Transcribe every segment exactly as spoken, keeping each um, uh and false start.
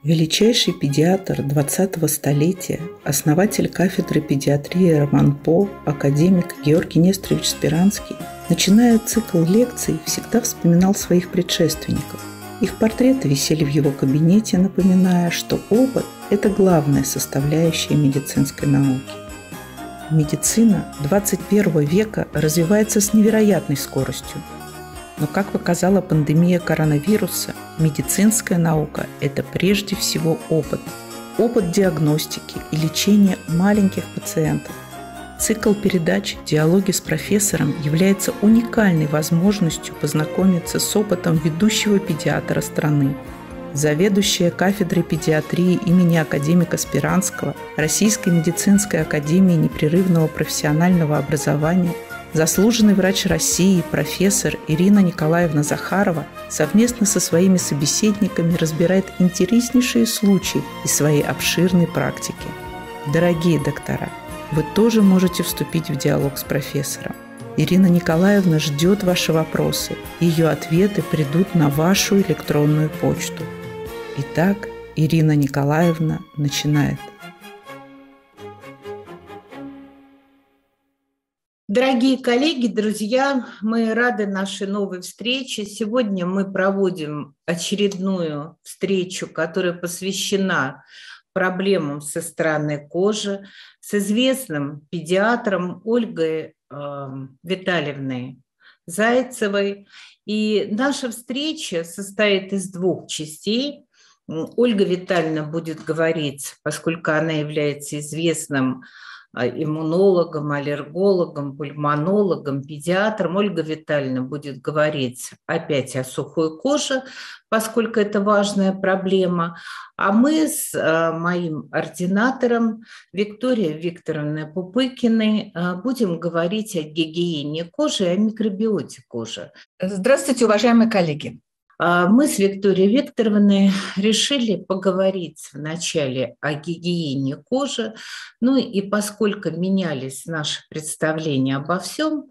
Величайший педиатр двадцатого столетия, основатель кафедры педиатрии Роман-По, академик Георгий Несторович Сперанский, начиная цикл лекций, всегда вспоминал своих предшественников. Их портреты висели в его кабинете, напоминая, что опыт – это главная составляющая медицинской науки. Медицина двадцать первого века развивается с невероятной скоростью. Но, как показала пандемия коронавируса, медицинская наука – это прежде всего опыт. Опыт диагностики и лечения маленьких пациентов. Цикл передач «Диалоги с профессором» является уникальной возможностью познакомиться с опытом ведущего педиатра страны. Заведующая кафедрой педиатрии имени академика Сперанского Российской медицинской академии непрерывного профессионального образования, заслуженный врач России, профессор Ирина Николаевна Захарова совместно со своими собеседниками разбирает интереснейшие случаи из своей обширной практики. Дорогие доктора, вы тоже можете вступить в диалог с профессором. Ирина Николаевна ждет ваши вопросы. Ее ответы придут на вашу электронную почту. Итак, Ирина Николаевна начинает. Дорогие коллеги, друзья, мы рады нашей новой встрече. Сегодня мы проводим очередную встречу, которая посвящена проблемам со стороны кожи с известным педиатром Ольгой э, Витальевной Зайцевой. И наша встреча состоит из двух частей. Ольга Витальевна будет говорить, поскольку она является известным иммунологом, аллергологом, пульмонологом, педиатром. Ольга Витальевна будет говорить опять о сухой коже, поскольку это важная проблема. А мы с моим ординатором Викторией Викторовной Пупыкиной будем говорить о гигиене кожи и о микробиоте кожи. Здравствуйте, уважаемые коллеги. Мы с Викторией Викторовной решили поговорить вначале о гигиене кожи, ну и поскольку менялись наши представления обо всем,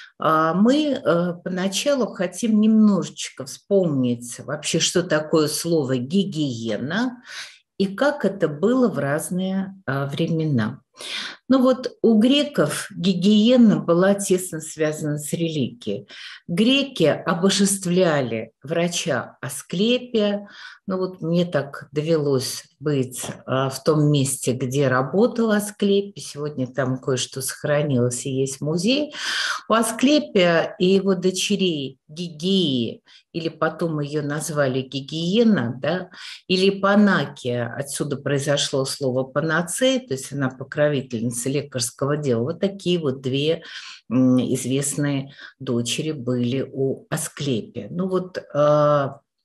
мы поначалу хотим немножечко вспомнить вообще, что такое слово «гигиена» и как это было в разные времена. Ну вот у греков гигиена была тесно связана с религией. Греки обожествляли врача Асклепия. Ну вот мне так довелось быть в том месте, где работал Асклепий. Сегодня там кое-что сохранилось и есть музей. У Асклепия и его дочерей Гигеи, или потом ее назвали Гигиена, да, или Панакия, отсюда произошло слово панацея, то есть она покровительница лекарского дела. Вот такие вот две известные дочери были у Асклепия. Ну вот э,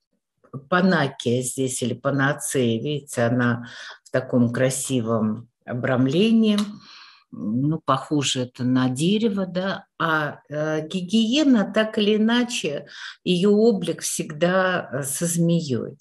Панакия здесь или Панацея, видите, она в таком красивом обрамлении. Ну, похоже это на дерево, да, а э, гигиена, так или иначе, ее облик всегда со змеей.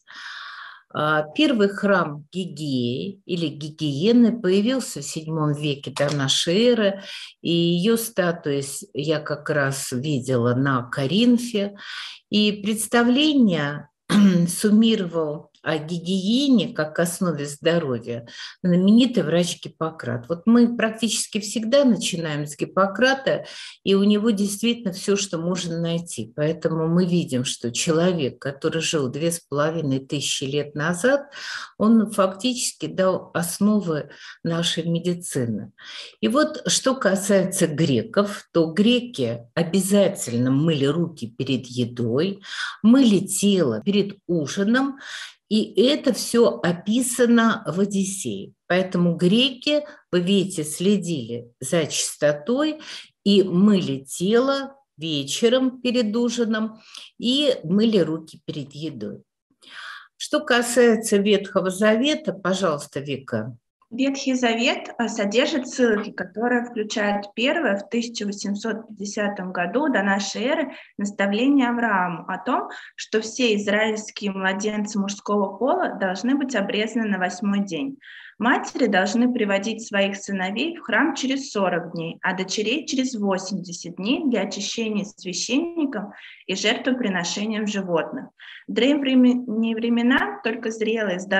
Первый храм Гигеи или Гигиены появился в седьмом веке до нашей эры, и ее статую я как раз видела на Коринфе. И представление суммировал о гигиене как основе здоровья знаменитый врач Гиппократ. Вот мы практически всегда начинаем с Гиппократа, и у него действительно все, что можно найти. Поэтому мы видим, что человек, который жил две с половиной тысячи лет назад, он фактически дал основы нашей медицины. И вот что касается греков, то греки обязательно мыли руки перед едой, мыли тело перед ужином, и это все описано в Одиссее. Поэтому греки, вы видите, следили за чистотой и мыли тело вечером перед ужином и мыли руки перед едой. Что касается Ветхого Завета, пожалуйста, Вика. Ветхий Завет содержит ссылки, которые включают первое в тысяча восемьсот пятидесятом году до нашей эры наставление Аврааму о том, что все израильские младенцы мужского пола должны быть обрезаны на восьмой день. Матери должны приводить своих сыновей в храм через сорок дней, а дочерей через восемьдесят дней для очищения священником и жертвоприношением животных. В древние времена только зрелые, здоровые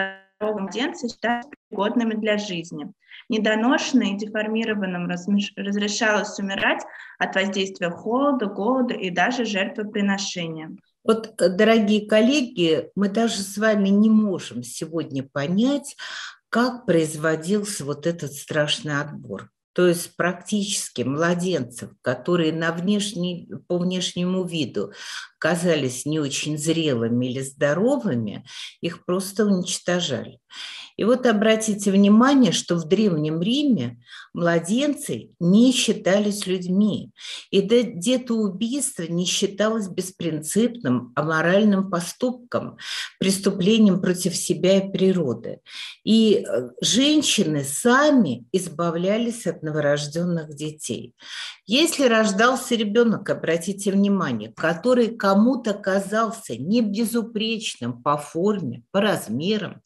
младенца считались пригодными для жизни. Недоношенным и деформированным разрешалось умирать от воздействия холода, голода и даже жертвоприношения. Вот, дорогие коллеги, мы даже с вами не можем сегодня понять, как производился вот этот страшный отбор. То есть практически младенцев, которые на внешний, по внешнему виду казались не очень зрелыми или здоровыми, их просто уничтожали. И вот обратите внимание, что в Древнем Риме младенцы не считались людьми, и детоубийство не считалось беспринципным, аморальным поступком, преступлением против себя и природы. И женщины сами избавлялись от новорожденных детей. Если рождался ребенок, обратите внимание, который кому-то казался не безупречным по форме, по размерам,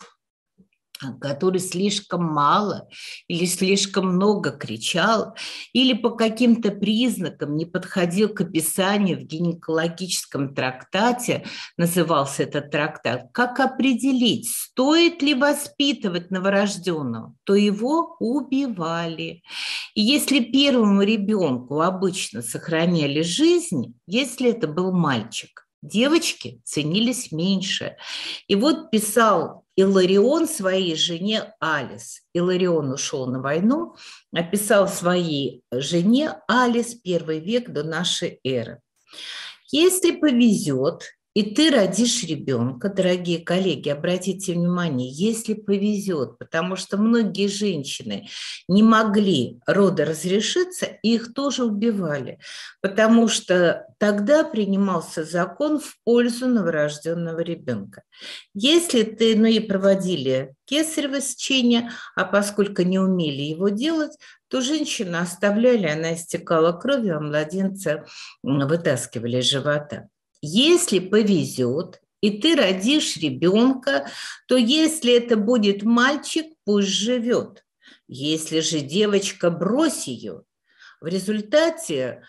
который слишком мало или слишком много кричал, или по каким-то признакам не подходил к описанию в гинекологическом трактате, назывался этот трактат, как определить, стоит ли воспитывать новорожденного, то его убивали. И если первому ребенку обычно сохраняли жизнь, если это был мальчик, девочки ценились меньше. И вот писал Иларион своей жене Алис. Иларион ушел на войну, описал своей жене Алис первый век до нашей эры. Если повезет, и ты родишь ребенка, дорогие коллеги, обратите внимание, если повезет, потому что многие женщины не могли рода разрешиться, и их тоже убивали, потому что тогда принимался закон в пользу новорожденного ребенка. Если ты, ну и проводили кесарево сечение, а поскольку не умели его делать, то женщину оставляли, она истекала кровью, а младенца вытаскивали из живота. Если повезет, и ты родишь ребенка, то если это будет мальчик, пусть живет. Если же девочка, брось ее. В результате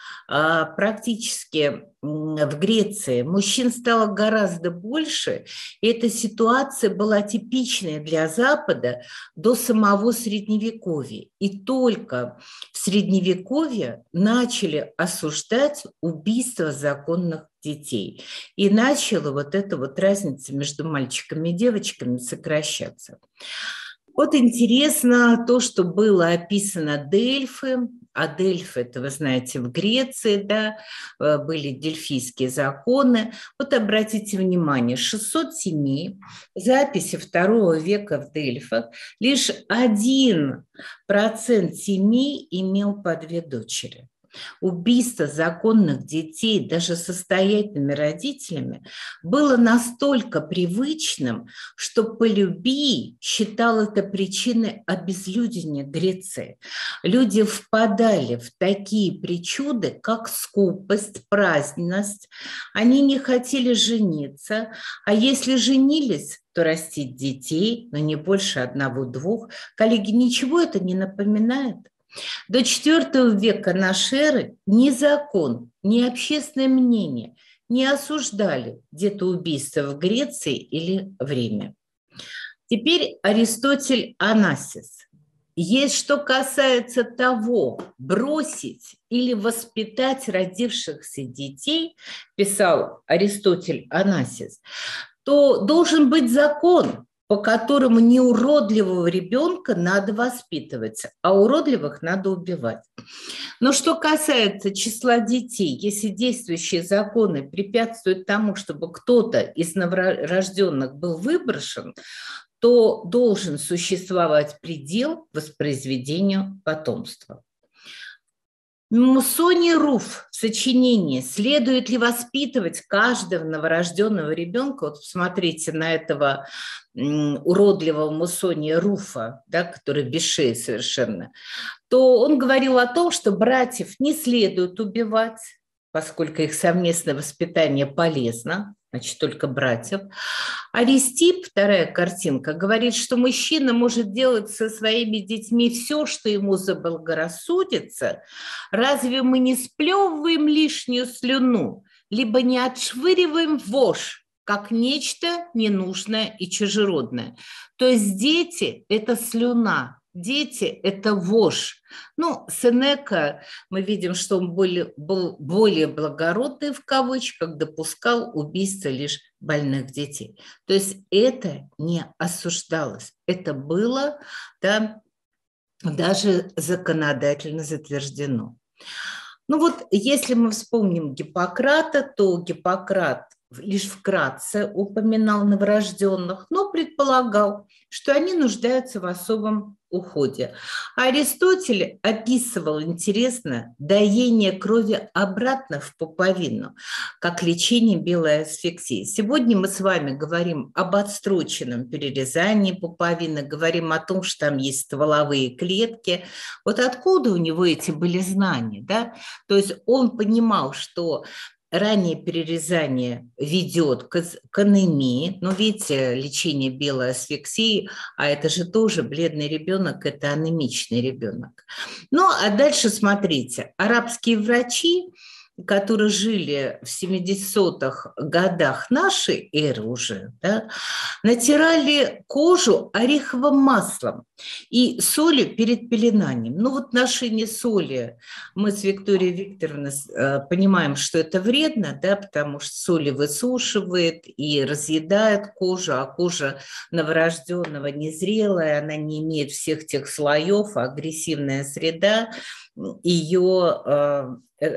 практически в Греции мужчин стало гораздо больше, и эта ситуация была типичной для Запада до самого Средневековья. И только в Средневековье начали осуждать убийство законных детей. И начала вот эта вот разница между мальчиками и девочками сокращаться. Вот интересно то, что было описано Дельфы. А Дельфы, это вы знаете, в Греции, да, были дельфийские законы. Вот обратите внимание, шестьсот семей, записи второго века в Дельфах, лишь один процент семей имел по две дочери. Убийство законных детей даже состоятельными родителями было настолько привычным, что Полюбий считал это причиной обезлюдения Греции. Люди впадали в такие причуды, как скупость, праздность. Они не хотели жениться, а если женились, то растить детей, но не больше одного-двух. Коллеги, ничего это не напоминает? До четвёртого века нашей эры ни закон, ни общественное мнение не осуждали детоубийство в Греции или в Риме. Теперь Аристотель Онасис. Есть что касается того, бросить или воспитать родившихся детей, писал Аристотель Онасис, то должен быть закон, по которому неуродливого ребенка надо воспитывать, а уродливых надо убивать. Но что касается числа детей, если действующие законы препятствуют тому, чтобы кто-то из новорожденных был выброшен, то должен существовать предел воспроизведению потомства. Мусоний Руф в сочинении «Следует ли воспитывать каждого новорожденного ребенка?» Вот посмотрите на этого уродливого Мусония Руфа, да, который без шеи совершенно, то он говорил о том, что братьев не следует убивать, поскольку их совместное воспитание полезно, значит, только братьев. Аристип, вторая картинка, говорит, что мужчина может делать со своими детьми все, что ему заблагорассудится. Разве мы не сплевываем лишнюю слюну, либо не отшвыриваем вошь как нечто ненужное и чужеродное. То есть дети – это слюна. Дети – это вошь. Ну, Сенека, мы видим, что он более, был более благородный, в кавычках, допускал убийство лишь больных детей. То есть это не осуждалось. Это было, да, даже законодательно затверждено. Ну вот, если мы вспомним Гиппократа, то Гиппократ лишь вкратце упоминал новорожденных, но предполагал, что они нуждаются в особом уходе. А Аристотель описывал, интересно, доение крови обратно в пуповину, как лечение белой асфиксии. Сегодня мы с вами говорим об отстроченном перерезании пуповины, говорим о том, что там есть стволовые клетки. Вот откуда у него эти были знания, да? То есть он понимал, что раннее перерезание ведет к, к анемии, но видите, лечение белой асфиксии, а это же тоже бледный ребенок, это анемичный ребенок. Ну, а дальше смотрите, арабские врачи, которые жили в семидесятых годах нашей эры уже, да, натирали кожу ореховым маслом и солью перед пеленанием. Ну вот ношение соли, мы с Викторией Викторовной понимаем, что это вредно, да, потому что соли высушивает и разъедает кожу, а кожа новорожденного незрелая, она не имеет всех тех слоев, а агрессивная среда ее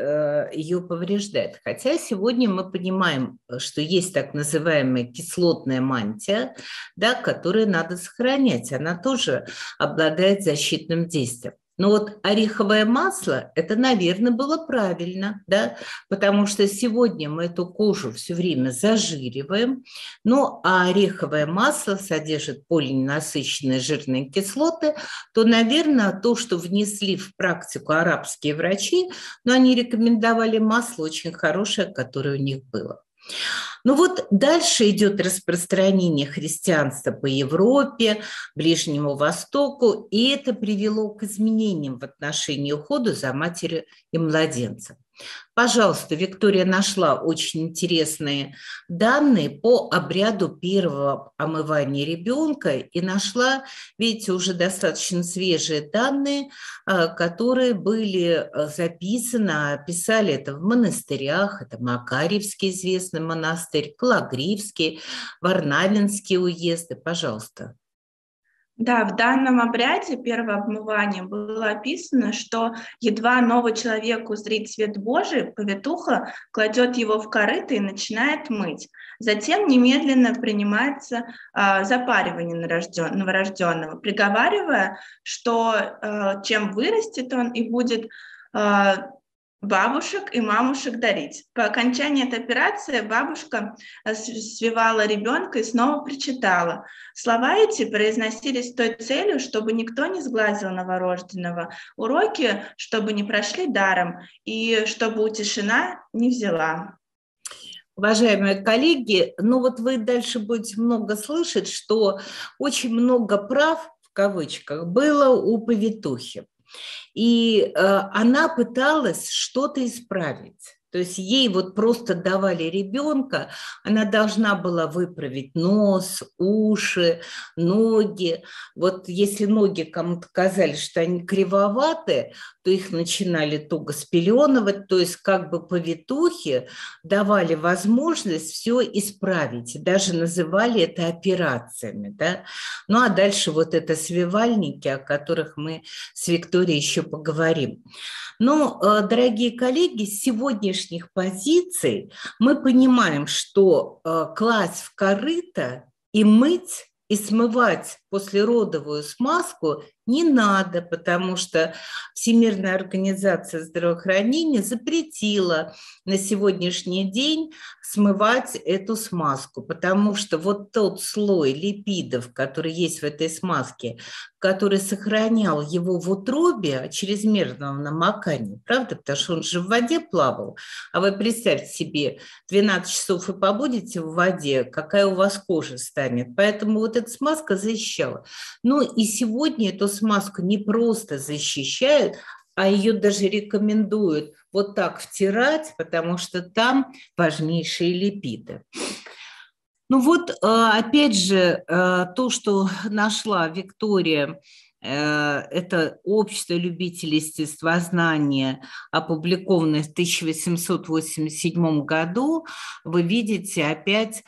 ее повреждает. Хотя сегодня мы понимаем, что есть так называемая кислотная мантия, да, которую надо сохранять. Она тоже обладает защитным действием. Но вот ореховое масло, это, наверное, было правильно, да, потому что сегодня мы эту кожу все время зажириваем, ну, а ореховое масло содержит полиненасыщенные жирные кислоты, то, наверное, то, что внесли в практику арабские врачи, но они рекомендовали масло очень хорошее, которое у них было. Ну вот дальше идет распространение христианства по Европе, Ближнему Востоку, и это привело к изменениям в отношении ухода за матерью и младенцем. Пожалуйста, Виктория нашла очень интересные данные по обряду первого омывания ребенка и нашла, видите, уже достаточно свежие данные, которые были записаны, писали это в монастырях, это Макарьевский известный монастырь, Кологривский, Варнавинские уезды. Пожалуйста. Да, в данном обряде первого обмывания было описано, что едва новый человек узрит свет Божий, повитуха кладет его в корыто и начинает мыть. Затем немедленно принимается а, запаривание новорожденного, приговаривая, что а, чем вырастет он и будет а, бабушек и мамушек дарить. По окончании этой операции бабушка свивала ребенка и снова причитала. Слова эти произносились с той целью, чтобы никто не сглазил новорожденного, уроки, чтобы не прошли даром и чтобы утешена не взяла. Уважаемые коллеги, ну вот вы дальше будете много слышать, что очень много прав, в кавычках, было у повитухи. И э, она пыталась что-то исправить. То есть ей вот просто давали ребенка, она должна была выправить нос, уши, ноги. Вот если ноги кому-то казались, что они кривоваты, то их начинали туго спеленывать, то есть как бы повитухи давали возможность все исправить, и даже называли это операциями. Да? Ну а дальше вот это свивальники, о которых мы с Викторией еще поговорим. Но, дорогие коллеги, с сегодняшних позиций мы понимаем, что класть в корыто и мыть, и смывать послеродовую смазку не надо, потому что Всемирная организация здравоохранения запретила на сегодняшний день смывать эту смазку, потому что вот тот слой липидов, который есть в этой смазке, который сохранял его в утробе от чрезмерного намокания, правда, потому что он же в воде плавал, а вы представьте себе, двенадцать часов и побудете в воде, какая у вас кожа станет, поэтому вот эта смазка защищала. Ну и сегодня эту смазку не просто защищают, а ее даже рекомендуют вот так втирать, потому что там важнейшие липиды. Ну вот, опять же, то, что нашла Виктория, это «Общество любителей естествознания», опубликованное в тысяча восемьсот восемьдесят седьмом году, вы видите опять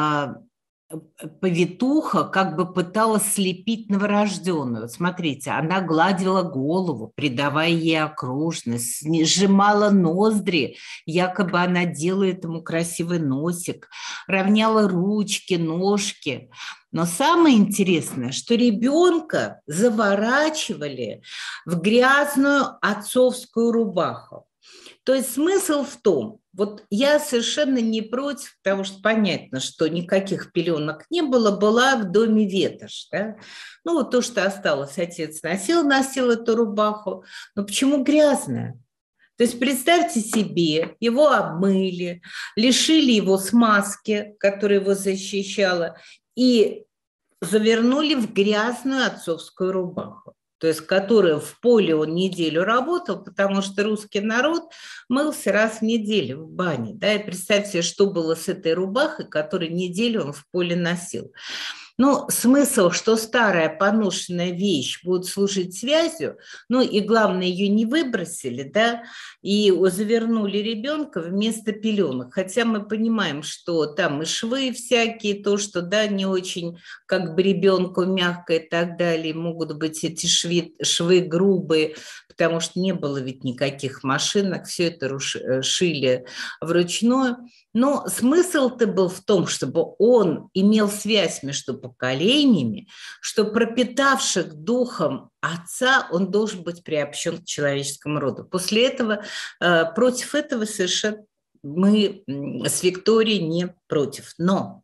повитуха как бы пыталась слепить новорожденную. Смотрите, она гладила голову, придавая ей окружность, сжимала ноздри, якобы она делает ему красивый носик, равняла ручки, ножки. Но самое интересное, что ребенка заворачивали в грязную отцовскую рубаху. То есть смысл в том, вот я совершенно не против, потому что понятно, что никаких пеленок не было, была в доме ветошь. Да? Ну вот то, что осталось, отец носил, носил эту рубаху, но почему грязная? То есть представьте себе, его обмыли, лишили его смазки, которая его защищала, и завернули в грязную отцовскую рубаху. То есть которая в поле он неделю работал, потому что русский народ мылся раз в неделю в бане. Да, и представьте, что было с этой рубахой, которую неделю он в поле носил. Ну, смысл, что старая поношенная вещь будет служить связью, ну и главное, ее не выбросили, да, и завернули ребенка вместо пеленок. Хотя мы понимаем, что там и швы всякие, то, что, да, не очень как бы ребенку мягко и так далее, могут быть эти швы, швы грубые, потому что не было ведь никаких машинок, все это шили вручную. Но смысл-то был в том, чтобы он имел связь между поколениями, что пропитавших духом отца он должен быть приобщен к человеческому роду. После этого, против этого совершенно мы с Викторией не против. Но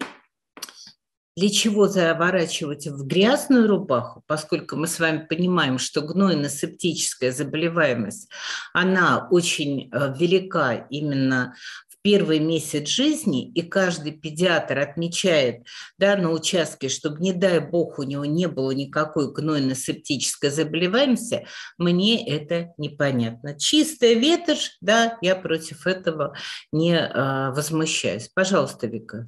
для чего заворачивать в грязную рубаху, поскольку мы с вами понимаем, что гнойно-септическая заболеваемость, она очень велика именно в первый месяц жизни, и каждый педиатр отмечает, да, на участке, чтобы, не дай бог, у него не было никакой гнойно-септической заболеваемости, мне это непонятно. Чистая ветошь, да, я против этого не а, возмущаюсь. Пожалуйста, Вика.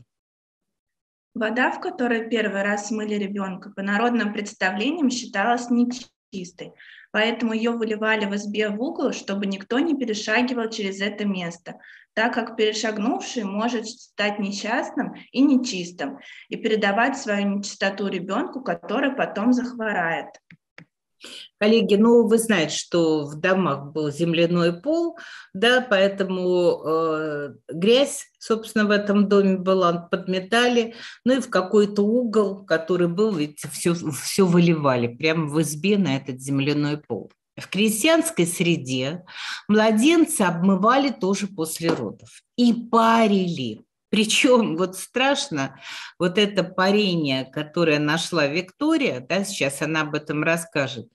Вода, в которой первый раз смыли ребенка, по народным представлениям считалась нечистой, поэтому ее выливали в избе в угол, чтобы никто не перешагивал через это место, так как перешагнувший может стать несчастным и нечистым и передавать свою нечистоту ребенку, который потом захворает. Коллеги, ну вы знаете, что в домах был земляной пол, да, поэтому э, грязь, собственно, в этом доме была, подметали, ну и в какой-то угол, который был, ведь все, все выливали прямо в избе на этот земляной пол. В крестьянской среде младенца обмывали тоже после родов и парили. Причем вот страшно, вот это парение, которое нашла Виктория, да, сейчас она об этом расскажет,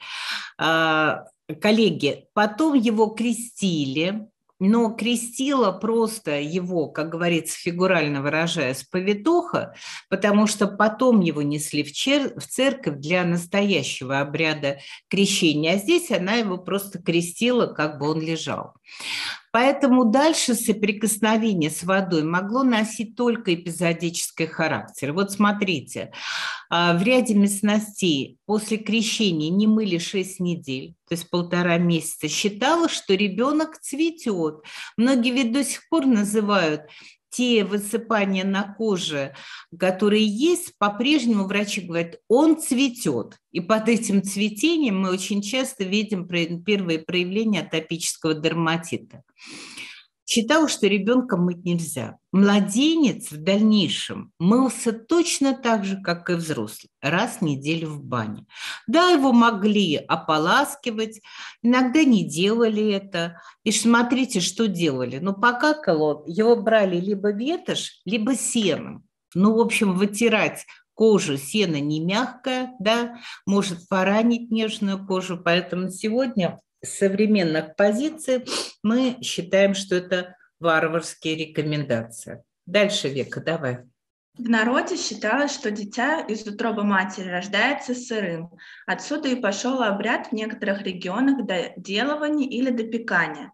коллеги, потом его крестили, но крестила просто его, как говорится, фигурально выражаясь, повитуха, потому что потом его несли в, чер- в церковь для настоящего обряда крещения, а здесь она его просто крестила, как бы он лежал. Поэтому дальше соприкосновение с водой могло носить только эпизодический характер. Вот смотрите, в ряде местностей после крещения не мыли шесть недель, то есть полтора месяца. Считалось, что ребенок цветет. Многие ведь до сих пор называют те высыпания на коже, которые есть, по-прежнему врачи говорят, он цветет. И под этим цветением мы очень часто видим первые проявления атопического дерматита. Считалось, что ребенка мыть нельзя. Младенец в дальнейшем мылся точно так же, как и взрослый, раз в неделю в бане. Да, его могли ополаскивать, иногда не делали это. И смотрите, что делали. Ну, покакало, его брали либо ветошь, либо сеном. Ну, в общем, вытирать кожу, сено не мягкое, да, может поранить нежную кожу, поэтому сегодня с современных позиций мы считаем, что это варварские рекомендации. Дальше, Вика, давай. В народе считалось, что дитя из утробы матери рождается сырым. Отсюда и пошел обряд в некоторых регионах до делывания или допекания.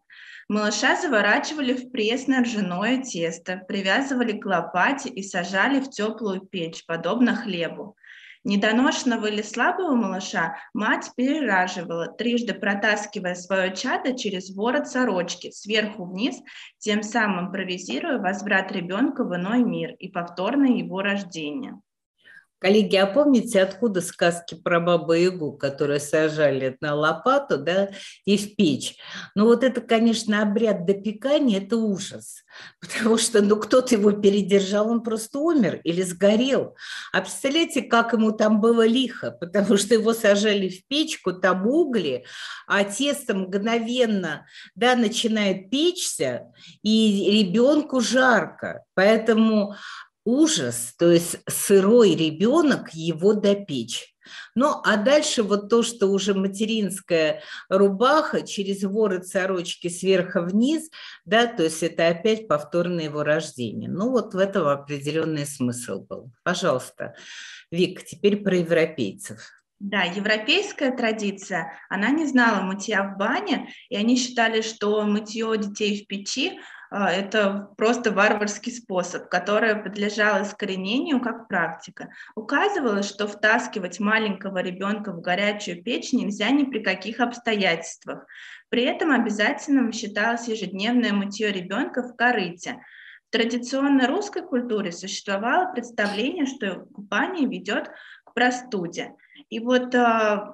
Малыша заворачивали в пресное ржаное тесто, привязывали к лопате и сажали в теплую печь, подобно хлебу. Недоношенного или слабого малыша мать перераживала, трижды протаскивая свое чадо через ворот сорочки, сверху вниз, тем самым импровизируя возврат ребенка в иной мир и повторное его рождение. Коллеги, а помните, откуда сказки про Бабу-Ягу, которую сажали на лопату, да, и в печь? Ну вот это, конечно, обряд допекания, это ужас, потому что, ну, кто-то его передержал, он просто умер или сгорел. А представляете, как ему там было лихо, потому что его сажали в печку, там угли, а тесто мгновенно, да, начинает печься, и ребенку жарко, поэтому... Ужас, то есть сырой ребенок, его допечь. Ну, а дальше вот то, что уже материнская рубаха через ворот сорочки сверху вниз, да, то есть это опять повторное его рождение. Ну, вот в этом определенный смысл был. Пожалуйста, Вик, теперь про европейцев. Да, европейская традиция, она не знала мытья в бане, и они считали, что мытье детей в печи – это просто варварский способ, который подлежал искоренению как практика. Указывалось, что втаскивать маленького ребенка в горячую печь нельзя ни при каких обстоятельствах. При этом обязательным считалось ежедневное мытье ребенка в корыте. В традиционной русской культуре существовало представление, что купание ведет к простуде. И вот э,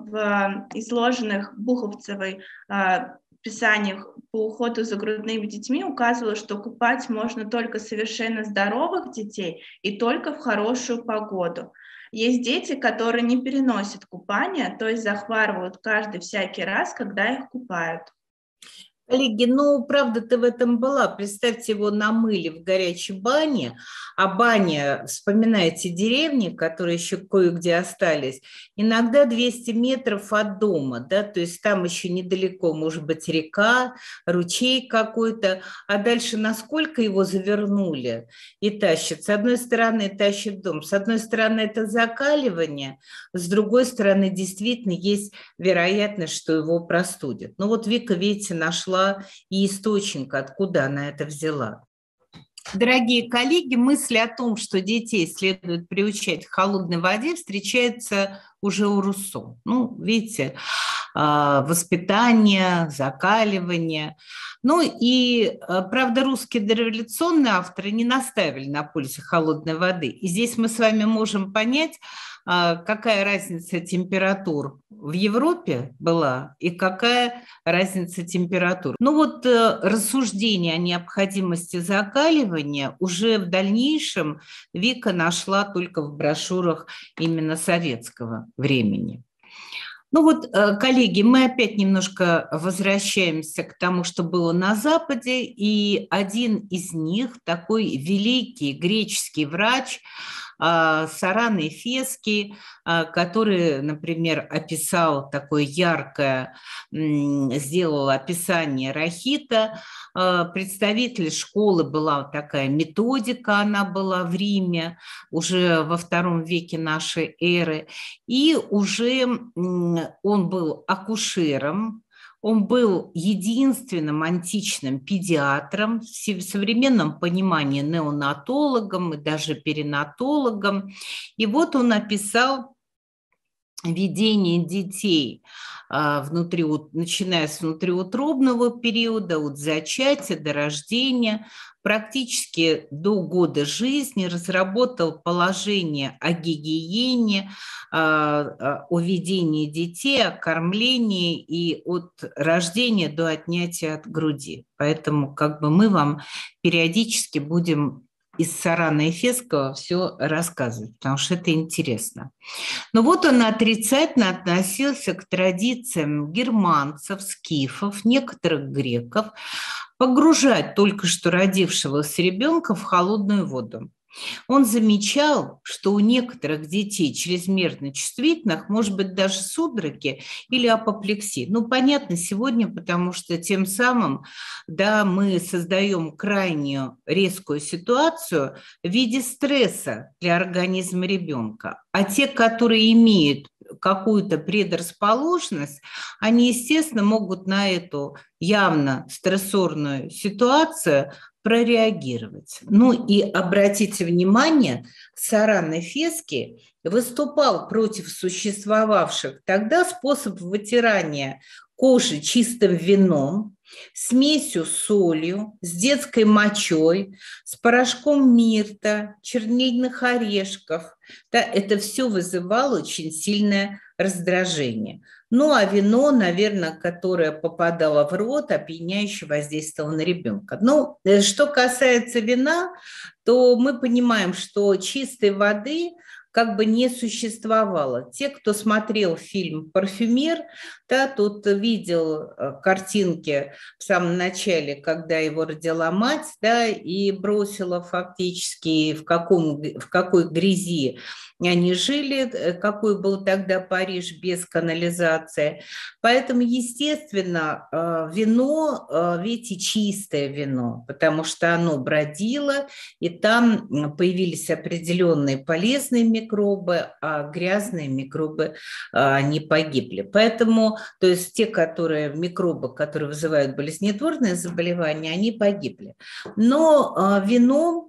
в изложенных Буховцевой э, писаниях по уходу за грудными детьми указывалось, что купать можно только совершенно здоровых детей и только в хорошую погоду. Есть дети, которые не переносят купание, то есть захватывают каждый всякий раз, когда их купают. Коллеги, ну, правда-то в этом была. Представьте, его намыли в горячей бане, а баня, вспоминайте деревни, которые еще кое-где остались, иногда двести метров от дома, да, то есть там еще недалеко может быть река, ручей какой-то, а дальше насколько его завернули и тащат. С одной стороны тащит дом, с одной стороны это закаливание, с другой стороны действительно есть вероятность, что его простудят. Ну вот Вика, видите, нашла и источник, откуда она это взяла. Дорогие коллеги, мысли о том, что детей следует приучать к холодной воде, встречаются уже у Руссо. Ну, видите, воспитание, закаливание. Ну и, правда, русские дореволюционные авторы не настаивали на пользе холодной воды. И здесь мы с вами можем понять, какая разница температур в Европе была и какая разница температур. Ну вот рассуждение о необходимости закаливания уже в дальнейшем Вика нашла только в брошюрах именно советского времени. Ну вот, коллеги, мы опять немножко возвращаемся к тому, что было на Западе, и один из них, такой великий греческий врач, Саран Эфеский, который, например, описал такое яркое, сделал описание рахита. Представитель школы была такая методика, она была в Риме уже во втором веке нашей эры, и уже он был акушером. Он был единственным античным педиатром, в современном понимании неонатологом и даже перинатологом. И вот он описал ведение детей, внутри, начиная с внутриутробного периода, от зачатия до рождения, практически до года жизни, разработал положение о гигиене, о ведении детей, о кормлении и от рождения до отнятия от груди. Поэтому как бы мы вам периодически будем из Сарана Эфесского все рассказывать, потому что это интересно. Но вот он отрицательно относился к традициям германцев, скифов, некоторых греков, погружать только что родившегося ребенка в холодную воду. Он замечал, что у некоторых детей чрезмерно чувствительных может быть даже судороги или апоплексия. Ну, понятно, сегодня, потому что тем самым, да, мы создаем крайне резкую ситуацию в виде стресса для организма ребенка. А те, которые имеют какую-то предрасположенность, они, естественно, могут на эту явно стрессорную ситуацию прореагировать. Ну и обратите внимание, Соран Эфесский выступал против существовавших тогда способов вытирания кожи чистым вином, смесью с солью, с детской мочой, с порошком мирта, чернильных орешков. Да, это все вызывало очень сильное раздражение. Ну, а вино, наверное, которое попадало в рот, опьяняюще воздействовало на ребенка. Ну, что касается вина, то мы понимаем, что чистой воды как бы не существовало. Те, кто смотрел фильм «Парфюмер», да, тут видел картинки в самом начале, когда его родила мать, да, и бросила фактически, в, каком, в какой грязи они жили, какой был тогда Париж без канализации. Поэтому, естественно, вино, видите, чистое вино, потому что оно бродило, и там появились определенные полезные микробы, а грязные микробы, они погибли. Поэтому, то есть те, которые, микробы, которые вызывают болезнетворные заболевания, они погибли. Но вином,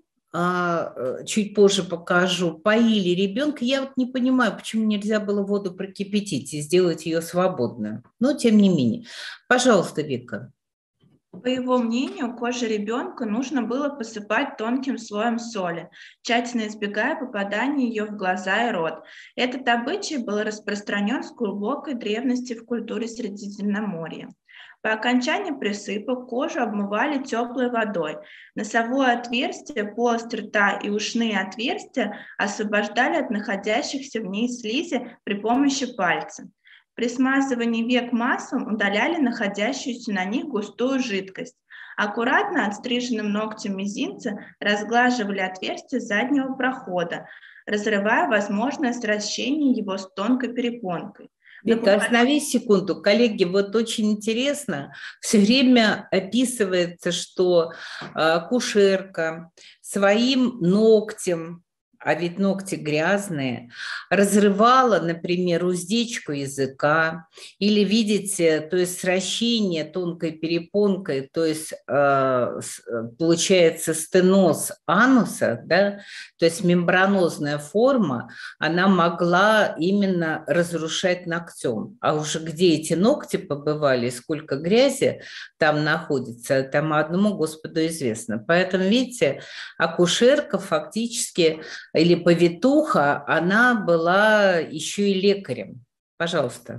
чуть позже покажу, поили ребенка. Я вот не понимаю, почему нельзя было воду прокипятить и сделать ее свободную. Но тем не менее. Пожалуйста, Вика. По его мнению, коже ребенка нужно было посыпать тонким слоем соли, тщательно избегая попадания ее в глаза и рот. Этот обычай был распространен с глубокой древности в культуре Средиземноморья. По окончании присыпок кожу обмывали теплой водой. Носовое отверстие, полость рта и ушные отверстия освобождали от находящихся в ней слизи при помощи пальца. При смазывании век маслом удаляли находящуюся на них густую жидкость. Аккуратно отстриженным ногтем мизинца разглаживали отверстие заднего прохода, разрывая возможное сращение его с тонкой перепонкой. Вика, остановись секунду. Коллеги, вот очень интересно, все время описывается, что э, кушерка своим ногтем, а ведь ногти грязные, разрывала, например, уздечку языка, или, видите, то есть сращение тонкой перепонкой, то есть э, получается стеноз ануса, да, то есть мембранозная форма, она могла именно разрушать ногтем. А уже где эти ногти побывали, сколько грязи там находится, там одному Господу известно. Поэтому, видите, акушерка фактически или повитуха, она была еще и лекарем. Пожалуйста.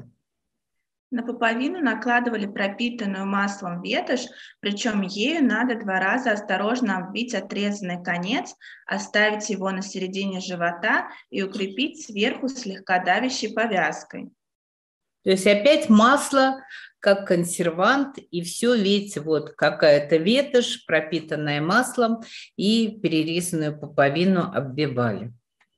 На пуповину накладывали пропитанную маслом ветошь, причем ею надо два раза осторожно обвить отрезанный конец, оставить его на середине живота и укрепить сверху слегка давящей повязкой. То есть опять масло как консервант, и все, видите, вот какая-то ветошь, пропитанная маслом, и перерезанную пуповину обвивали.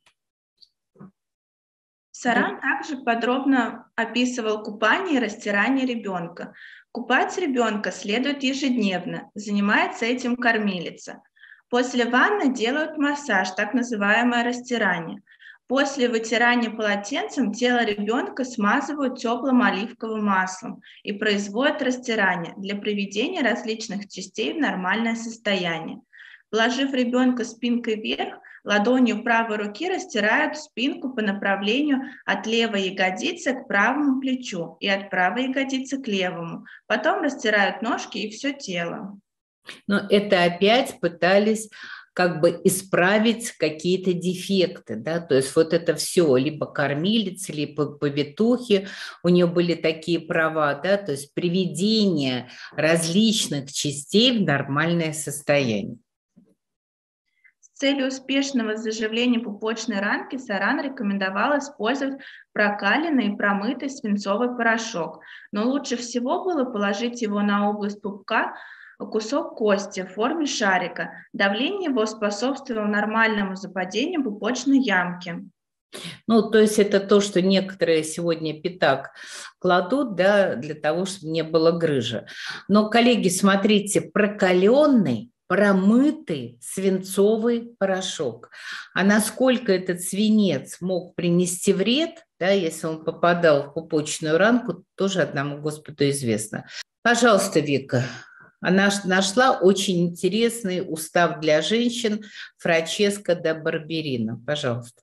Соран также подробно описывал купание и растирание ребенка. Купать ребенка следует ежедневно, занимается этим кормилица. После ванны делают массаж, так называемое растирание. После вытирания полотенцем тело ребенка смазывают теплым оливковым маслом и производят растирание для приведения различных частей в нормальное состояние. Положив ребенка спинкой вверх, ладонью правой руки растирают спинку по направлению от левой ягодицы к правому плечу и от правой ягодицы к левому. Потом растирают ножки и все тело. Но это опять пытались как бы исправить какие-то дефекты, да, то есть вот это все, либо кормилица, либо повитухи, у нее были такие права, да, то есть приведение различных частей в нормальное состояние. С целью успешного заживления пупочной ранки Соран рекомендовал использовать прокаленный и промытый свинцовый порошок, но лучше всего было положить его на область пупка, кусок кости в форме шарика. Давление его способствовало нормальному западению пупочной ямки. Ну, то есть это то, что некоторые сегодня пятак кладут, да, для того, чтобы не было грыжи. Но, коллеги, смотрите, прокаленный, промытый свинцовый порошок. А насколько этот свинец мог принести вред, да, если он попадал в пупочную ранку, тоже одному Господу известно. Пожалуйста, Вика. Она нашла очень интересный устав для женщин Франческо да Барберино. Пожалуйста.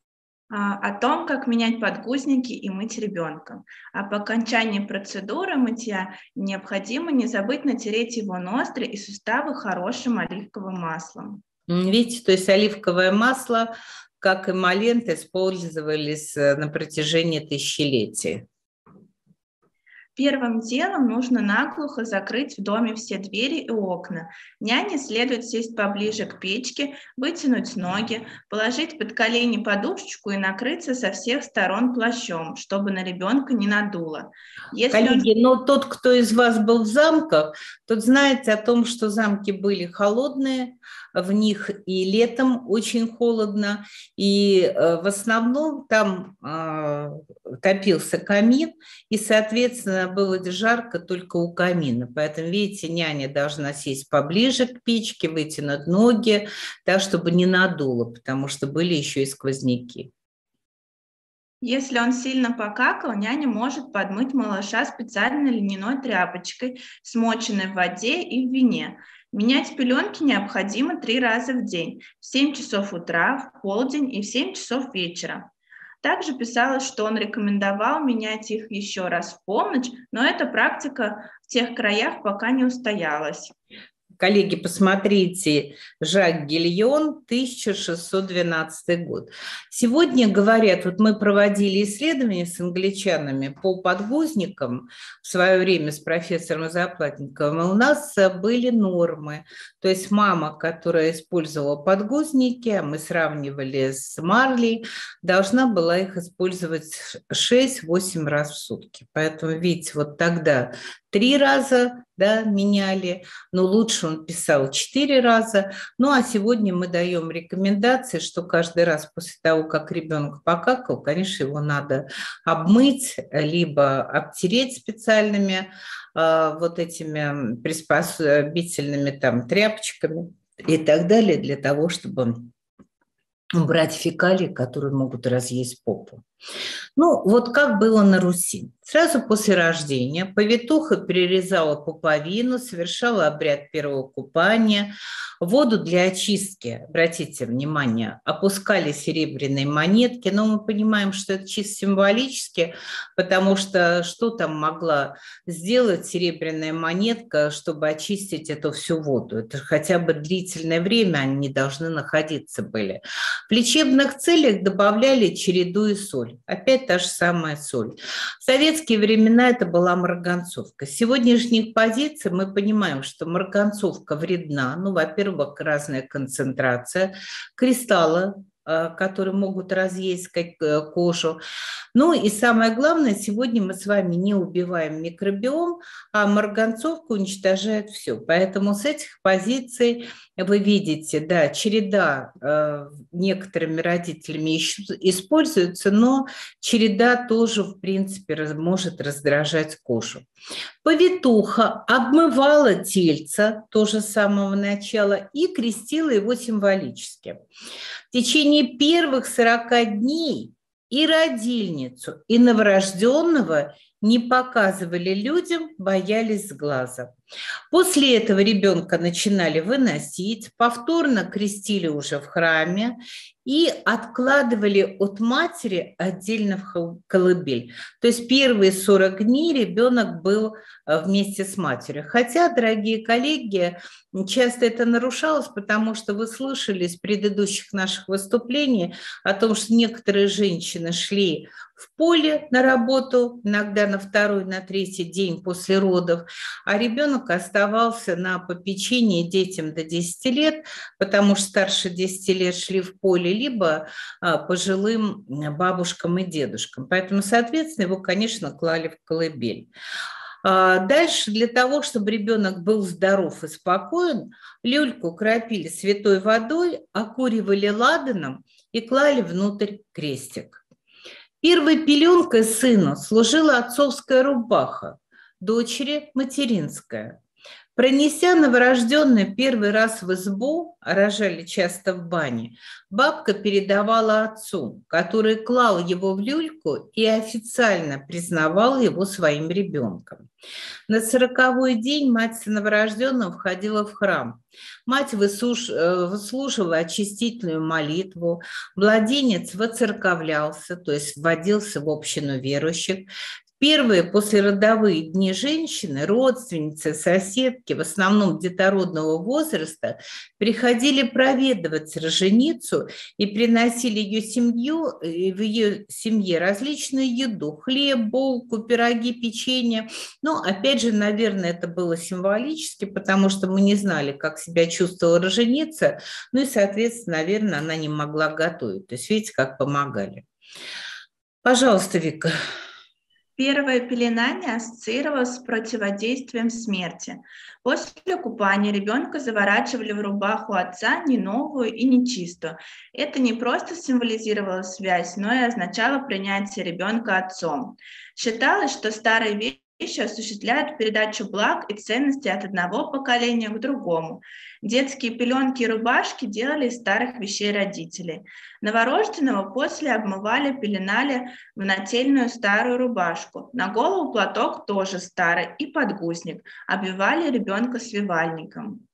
О том, как менять подгузники и мыть ребенка. А по окончании процедуры мытья необходимо не забыть натереть его ноздри и суставы хорошим оливковым маслом. Видите, то есть оливковое масло, как и эмолент, использовались на протяжении тысячелетий. Первым делом нужно наглухо закрыть в доме все двери и окна. Няне следует сесть поближе к печке, вытянуть ноги, положить под колени подушечку и накрыться со всех сторон плащом, чтобы на ребенка не надуло. Если Коллеги, он... но тот, кто из вас был в замках, тот знает о том, что замки были холодные, в них и летом очень холодно, и в основном там э, топился камин, и, соответственно, было жарко только у камина. Поэтому, видите, няня должна сесть поближе к печке, вытянуть ноги, так, чтобы не надуло, потому что были еще и сквозняки. Если он сильно покакал, няня может подмыть малыша специальной льняной тряпочкой, смоченной в воде и в вине. Менять пеленки необходимо три раза в день, в семь часов утра, в полдень и в семь часов вечера. Также писалось, что он рекомендовал менять их еще раз в полночь, но эта практика в тех краях пока не устоялась. Коллеги, посмотрите, Жак Гильон, тысяча шестьсот двенадцатый год. Сегодня говорят, вот мы проводили исследования с англичанами по подгузникам в свое время с профессором Заплатниковым, и у нас были нормы. То есть мама, которая использовала подгузники, а мы сравнивали с марлей, должна была их использовать шесть-восемь раз в сутки. Поэтому, видите, вот тогда три раза, да, меняли, но лучше он писал четыре раза. Ну, а сегодня мы даем рекомендации, что каждый раз после того, как ребенок покакал, конечно, его надо обмыть, либо обтереть специальными э, вот этими приспособительными там тряпочками и так далее, для того, чтобы убрать фекалии, которые могут разъесть попу. Ну, вот как было на Руси. Сразу после рождения повитуха перерезала пуповину, совершала обряд первого купания. Воду для очистки, обратите внимание, опускали серебряные монетки, но мы понимаем, что это чисто символически, потому что что там могла сделать серебряная монетка, чтобы очистить эту всю воду? Это хотя бы длительное время они не должны находиться были. В лечебных целях добавляли череду и соль. Опять та же самая соль. В советские времена это была марганцовка. С сегодняшних позиций мы понимаем, что марганцовка вредна. Ну, во-первых, разная концентрация кристалла, которые могут разъесть кожу. Ну и самое главное, сегодня мы с вами не убиваем микробиом, а марганцовка уничтожает все. Поэтому с этих позиций вы видите, да, череда э, некоторыми родителями еще используется, но череда тоже, в принципе, раз, может раздражать кожу. Повитуха обмывала тельце тоже с самого начала и крестила его символически. В течение первых сорока дней и родильницу, и новорожденного не показывали людям, боялись сглаза. После этого ребенка начинали выносить, повторно крестили уже в храме и откладывали от матери отдельно в колыбель. То есть первые сорок дней ребенок был вместе с матерью. Хотя, дорогие коллеги, часто это нарушалось, потому что вы слышали из предыдущих наших выступлений о том, что некоторые женщины шли в поле на работу, иногда на второй, на третий день после родов, а ребенок оставался на попечении детям до десяти лет, потому что старше десяти лет шли в поле, либо пожилым бабушкам и дедушкам. Поэтому, соответственно, его, конечно, клали в колыбель. Дальше для того, чтобы ребенок был здоров и спокоен, люльку кропили святой водой, окуривали ладаном и клали внутрь крестик. Первой пеленкой сыну служила отцовская рубаха, дочери – материнская. Пронеся новорожденное первый раз в избу, а рожали часто в бане, бабка передавала отцу, который клал его в люльку и официально признавал его своим ребенком. На сороковой день мать с новорожденным входила в храм. Мать выслушивала очистительную молитву, младенец воцерковлялся, то есть вводился в общину верующих. Первые послеродовые дни женщины, родственницы, соседки, в основном детородного возраста, приходили проведывать роженицу и приносили ее семью, в ее семье различную еду: хлеб, булку, пироги, печенье. Но, опять же, наверное, это было символически, потому что мы не знали, как себя чувствовала роженица, ну и, соответственно, наверное, она не могла готовить. То есть, видите, как помогали. Пожалуйста, Вика. Первое пеленание ассоциировалось с противодействием смерти. После купания ребенка заворачивали в рубаху отца не новую и не чистую. Это не просто символизировало связь, но и означало принятие ребенка отцом. Считалось, что старые вещи осуществляют передачу благ и ценностей от одного поколения к другому. Детские пеленки и рубашки делали из старых вещей родителей. Новорожденного после обмывали, пеленали в нательную старую рубашку. На голову платок тоже старый и подгузник. Обвивали ребенка свивальником.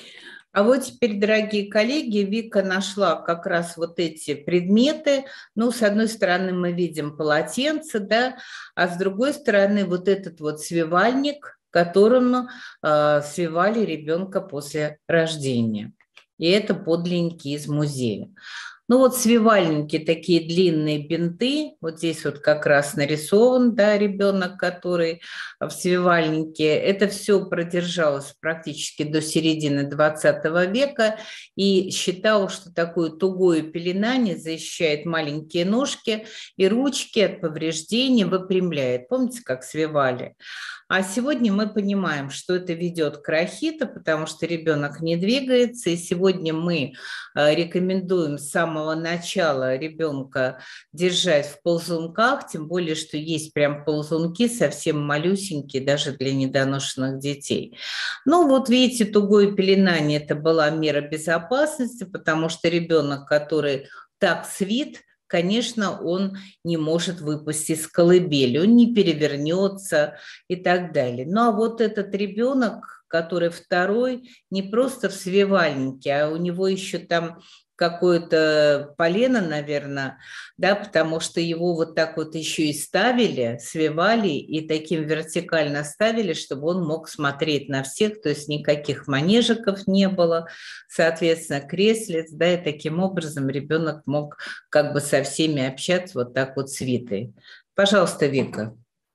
А вот теперь, дорогие коллеги, Вика нашла как раз вот эти предметы. Ну, с одной стороны, мы видим полотенце, да, а с другой стороны, вот этот вот свивальник, которым э, свивали ребенка после рождения. И это подлинники из музея. Ну вот свивальники, такие длинные бинты, вот здесь вот как раз нарисован, да, ребенок, который в свивальнике. Это все продержалось практически до середины двадцатого века, и считалось, что такое тугое пеленание защищает маленькие ножки и ручки от повреждений, выпрямляет. Помните, как свивали? А сегодня мы понимаем, что это ведет к рахиту, потому что ребенок не двигается, и сегодня мы рекомендуем с самого начала ребенка держать в ползунках, тем более, что есть прям ползунки совсем малюсенькие, даже для недоношенных детей. Ну вот видите, тугое пеленание – это была мера безопасности, потому что ребенок, который так свит, конечно, он не может выпасть из колыбели, он не перевернется и так далее. Ну а вот этот ребенок, который второй, не просто в свивальнике, а у него еще там какое-то полено, наверное, да, потому что его вот так вот еще и ставили, свивали и таким вертикально ставили, чтобы он мог смотреть на всех, то есть никаких манежиков не было, соответственно, креслец, да, и таким образом ребенок мог как бы со всеми общаться вот так вот свитой. Пожалуйста, Вика.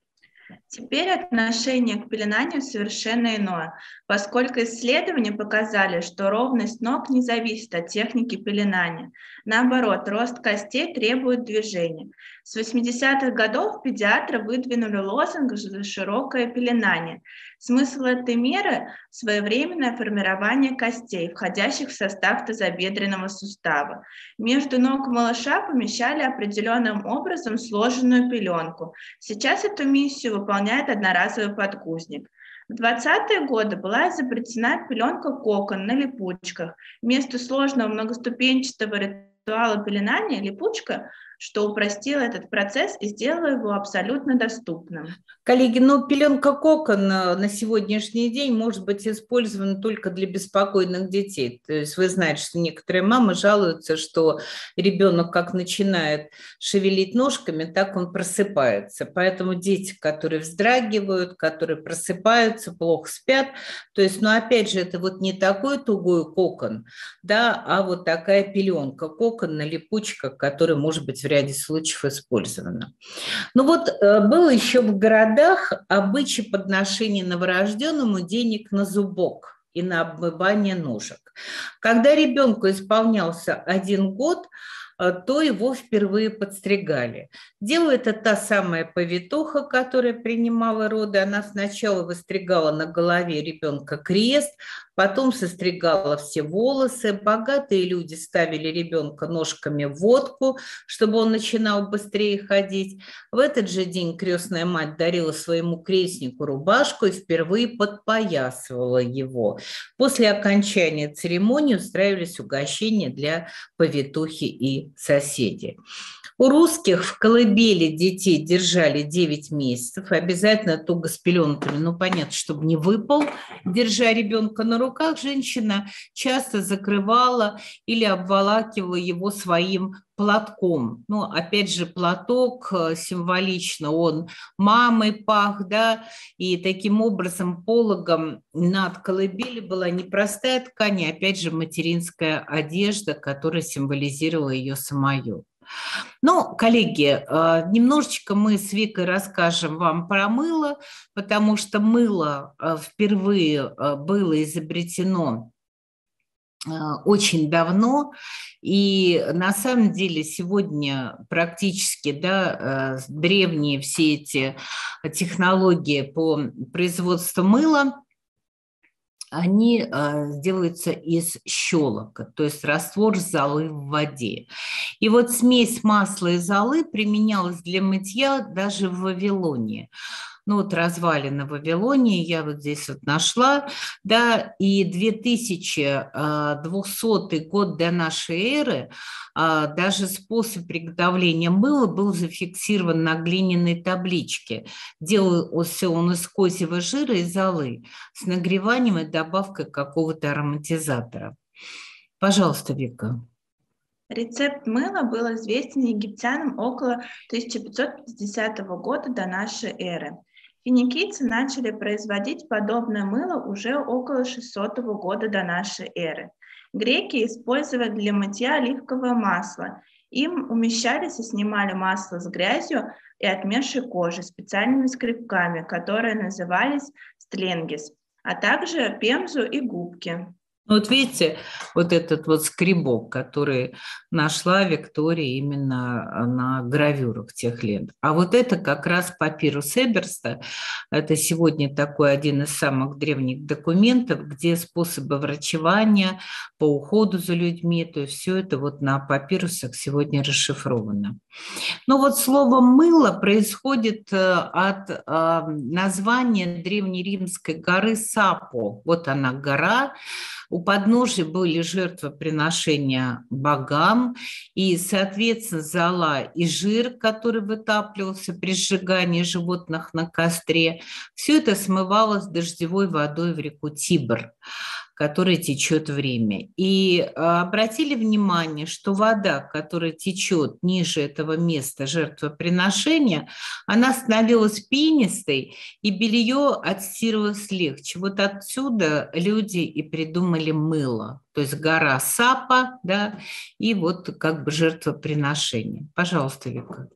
Теперь отношение к пеленанию совершенно иное, поскольку исследования показали, что ровность ног не зависит от техники пеленания. Наоборот, рост костей требует движения. С восьмидесятых годов педиатры выдвинули лозунг за широкое пеленание. Смысл этой меры – своевременное формирование костей, входящих в состав тазобедренного сустава. Между ног малыша помещали определенным образом сложенную пеленку. Сейчас эту миссию выполняет одноразовый подгузник. В двадцатые годы была изобретена пеленка-кокон на липучках. Вместо сложного многоступенчатого ритуала пеленания липучка, что упростило этот процесс и сделало его абсолютно доступным. Коллеги, ну пеленка-кокон на сегодняшний день может быть использована только для беспокойных детей. То есть вы знаете, что некоторые мамы жалуются, что ребенок как начинает шевелить ножками, так он просыпается. Поэтому дети, которые вздрагивают, которые просыпаются, плохо спят, то есть, ну опять же, это вот не такой тугой кокон, да, а вот такая пеленка, кокон на липучках, который может быть в ряде случаев использовано. Ну вот было еще в городах обычай подношения новорожденному денег на зубок и на обмывание ножек. Когда ребенку исполнялся один год, то его впервые подстригали. Делает это та самая повитуха, которая принимала роды. Она сначала выстригала на голове ребенка крест, потом состригала все волосы. Богатые люди ставили ребенка ножками в водку, чтобы он начинал быстрее ходить. В этот же день крестная мать дарила своему крестнику рубашку и впервые подпоясывала его. После окончания церемонии устраивались угощения для повитухи и соседей. У русских в колыбели детей держали девять месяцев, обязательно туго с пеленками, ну, понятно, чтобы не выпал. Держа ребенка на руках, женщина часто закрывала или обволакивала его своим платком. Ну, опять же, платок символично, он мамой пах, да, и таким образом пологом над колыбелью была не простая ткань, а опять же материнская одежда, которая символизировала ее самую. Ну, коллеги, немножечко мы с Викой расскажем вам про мыло, потому что мыло впервые было изобретено очень давно, и на самом деле сегодня практически, да, древние все эти технологии по производству мыла, они э, делаются из щелока, то есть раствор золы в воде. И вот смесь масла и золы применялась для мытья даже в Вавилонии. Ну вот развалины Вавилонии я вот здесь вот нашла, да, и две тысячи двухсотый год до нашей эры даже способ приготовления мыла был зафиксирован на глиняной табличке. Делался он из козьего жира и золы с нагреванием и добавкой какого-то ароматизатора. Пожалуйста, Вика. Рецепт мыла был известен египтянам около тысяча пятьсот пятидесятого года до нашей эры. Финикийцы начали производить подобное мыло уже около шестисотого года до нашей эры. Греки использовали для мытья оливковое масло. Им умещались и снимали масло с грязью и отмершей кожи специальными скребками, которые назывались стленгис, а также пемзу и губки. Вот видите, вот этот вот скребок, который нашла Виктория именно на гравюрах тех лет. А вот это как раз папирус Эберста. Это сегодня такой один из самых древних документов, где способы врачевания по уходу за людьми, то есть все это вот на папирусах сегодня расшифровано. Но вот слово «мыло» происходит от названия древнеримской горы Сапо. Вот она гора. У подножия были жертвоприношения богам, и, соответственно, зола и жир, который вытапливался при сжигании животных на костре, все это смывалось дождевой водой в реку Тибр, которая течет в Риме. И обратили внимание, что вода, которая течет ниже этого места жертвоприношения, она становилась пенистой, и белье отстирывалось легче. Вот отсюда люди и придумали мыло, то есть гора Сапа, да, и вот как бы жертвоприношение. Пожалуйста, Вика.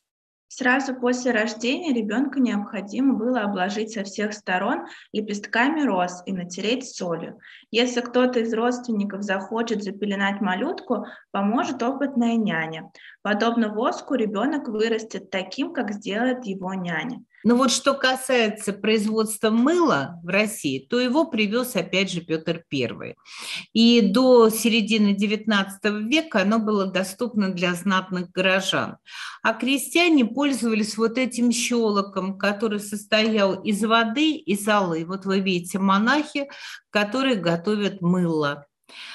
Сразу после рождения ребенка необходимо было обложить со всех сторон лепестками роз и натереть солью. Если кто-то из родственников захочет запеленать малютку, поможет опытная няня. Подобно воску, ребенок вырастет таким, как сделает его няня. Но вот что касается производства мыла в России, то его привез опять же Петр Первый. И до середины девятнадцатого века оно было доступно для знатных горожан. А крестьяне пользовались вот этим щелоком, который состоял из воды и золы. Вот вы видите монахи, которые готовят мыло.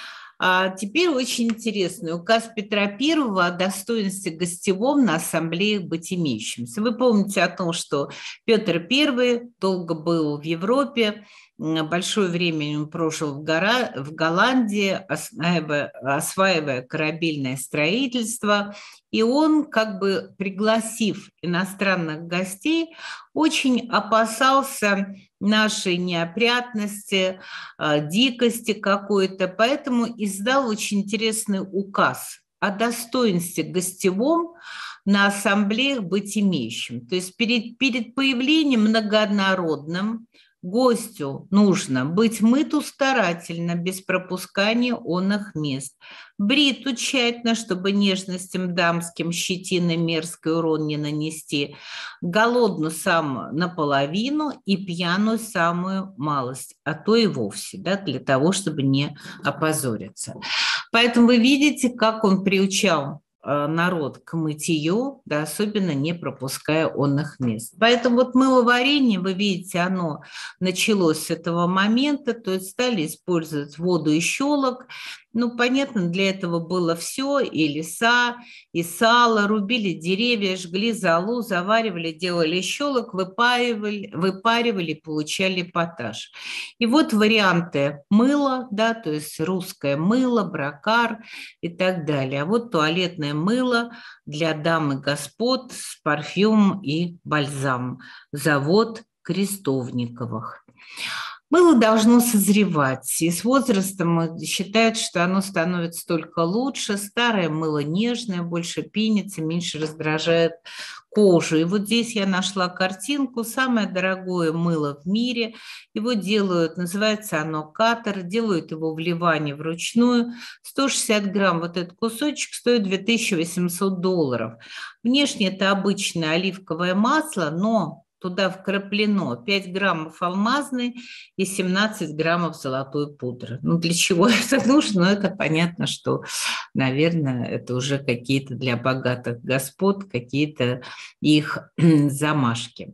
А теперь очень интересный указ Петра Первого о достоинстве гостевом на ассамблеях быть имеющимся. Вы помните о том, что Петр Первый долго был в Европе, большое время он прожил в, гора, в Голландии, осваивая, осваивая корабельное строительство, и он, как бы пригласив иностранных гостей, очень опасался нашей неопрятности, дикости какой-то, поэтому издал очень интересный указ о достоинстве гостевом на ассамблеях быть имеющим. То есть перед, перед появлением многонародным Гостю нужно быть мыту старательно, без пропускания онных мест. Бриту тщательно, чтобы нежностям дамским щетины мерзкий урон не нанести. Голодную сам наполовину и пьяную самую малость, а то и вовсе, да, для того, чтобы не опозориться. Поэтому вы видите, как он приучал народ к мытью, да, особенно не пропуская онных мест. Поэтому вот мыловарение, вы видите, оно началось с этого момента, то есть стали использовать воду и щелок. Ну, понятно, для этого было все, и леса, и сало, рубили деревья, жгли золу, заваривали, делали щелок, выпаривали, выпаривали, получали поташ. И вот варианты мыла, да, то есть русское мыло, брокар и так далее. А вот туалетное мыло для дам и господ с парфюмом и бальзамом. Завод Крестовниковых. Мыло должно созревать, и с возрастом считают, что оно становится только лучше. Старое мыло нежное, больше пенится, меньше раздражает кожу. И вот здесь я нашла картинку. Самое дорогое мыло в мире. Его делают, называется оно катер, делают его в Ливане вручную. сто шестьдесят грамм, вот этот кусочек стоит две тысячи восемьсот долларов. Внешне это обычное оливковое масло, но туда вкраплено пять граммов алмазной и семнадцать граммов золотой пудры. Ну, для чего это нужно? Ну, это понятно, что, наверное, это уже какие-то для богатых господ, какие-то их замашки.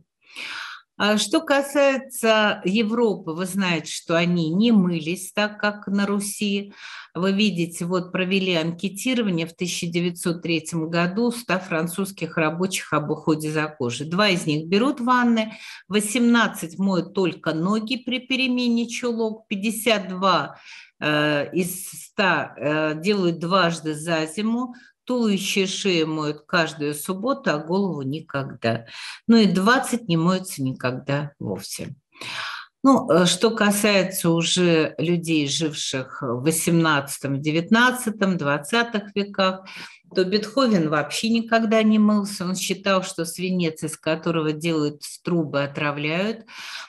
Что касается Европы, вы знаете, что они не мылись так, как на Руси. Вы видите, вот провели анкетирование в тысяча девятьсот третьем году ста французских рабочих об уходе за кожей. Два из них берут ванны, восемнадцать моют только ноги при перемене чулок, пятьдесят два э, из ста э, делают дважды за зиму. Туловище и шею моют каждую субботу, а голову никогда. Ну и двадцать не моются никогда вовсе. Ну, что касается уже людей, живших в восемнадцатом, девятнадцатом, двадцатых веках, то Бетховен вообще никогда не мылся. Он считал, что свинец, из которого делают трубы, отравляют.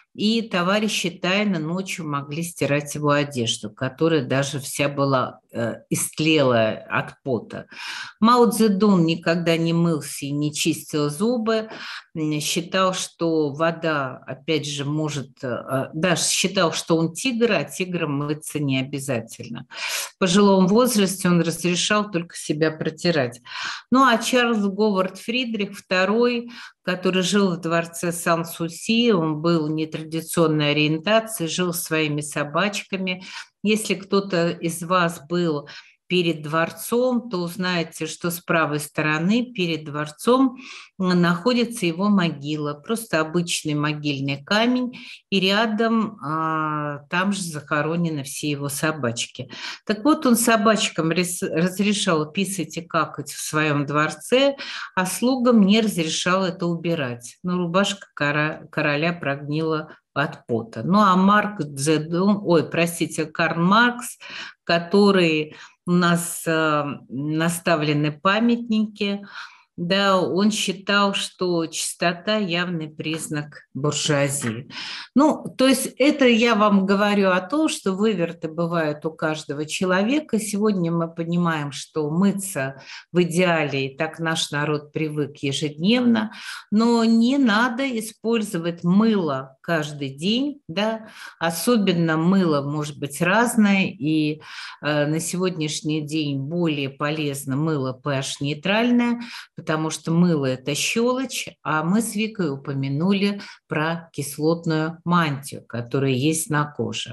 И товарищи тайно ночью могли стирать его одежду, которая даже вся была э, истлела от пота. Мао Цзэдун никогда не мылся и не чистил зубы, считал, что вода, опять же, может... Э, да, считал, что он тигр, а тиграм мыться не обязательно. В пожилом возрасте он разрешал только себя протирать. Ну, а Чарльз Говард Фридрих второй, который жил в дворце Сан-Суси, он был нетрадиционной ориентации, жил своими собачками. Если кто-то из вас был перед дворцом, то узнаете, что с правой стороны перед дворцом находится его могила, просто обычный могильный камень, и рядом а, там же захоронены все его собачки. Так вот, он собачкам разрешал писать и какать в своем дворце, а слугам не разрешал это убирать. Но рубашка короля прогнила от пота. Ну а Марк Цзэдун, ой, простите, Карл Маркс, который... У нас э, наставлены памятники, да, он считал, что чистота – явный признак буржуазии. Ну, то есть это я вам говорю о том, что выверты бывают у каждого человека. Сегодня мы понимаем, что мыться в идеале, и так наш народ привык ежедневно, но не надо использовать мыло каждый день, да, особенно мыло может быть разное, и э, на сегодняшний день более полезно мыло pH-нейтральное, потому что мыло – это щелочь, а мы с Викой упомянули про кислотную мантию, которая есть на коже.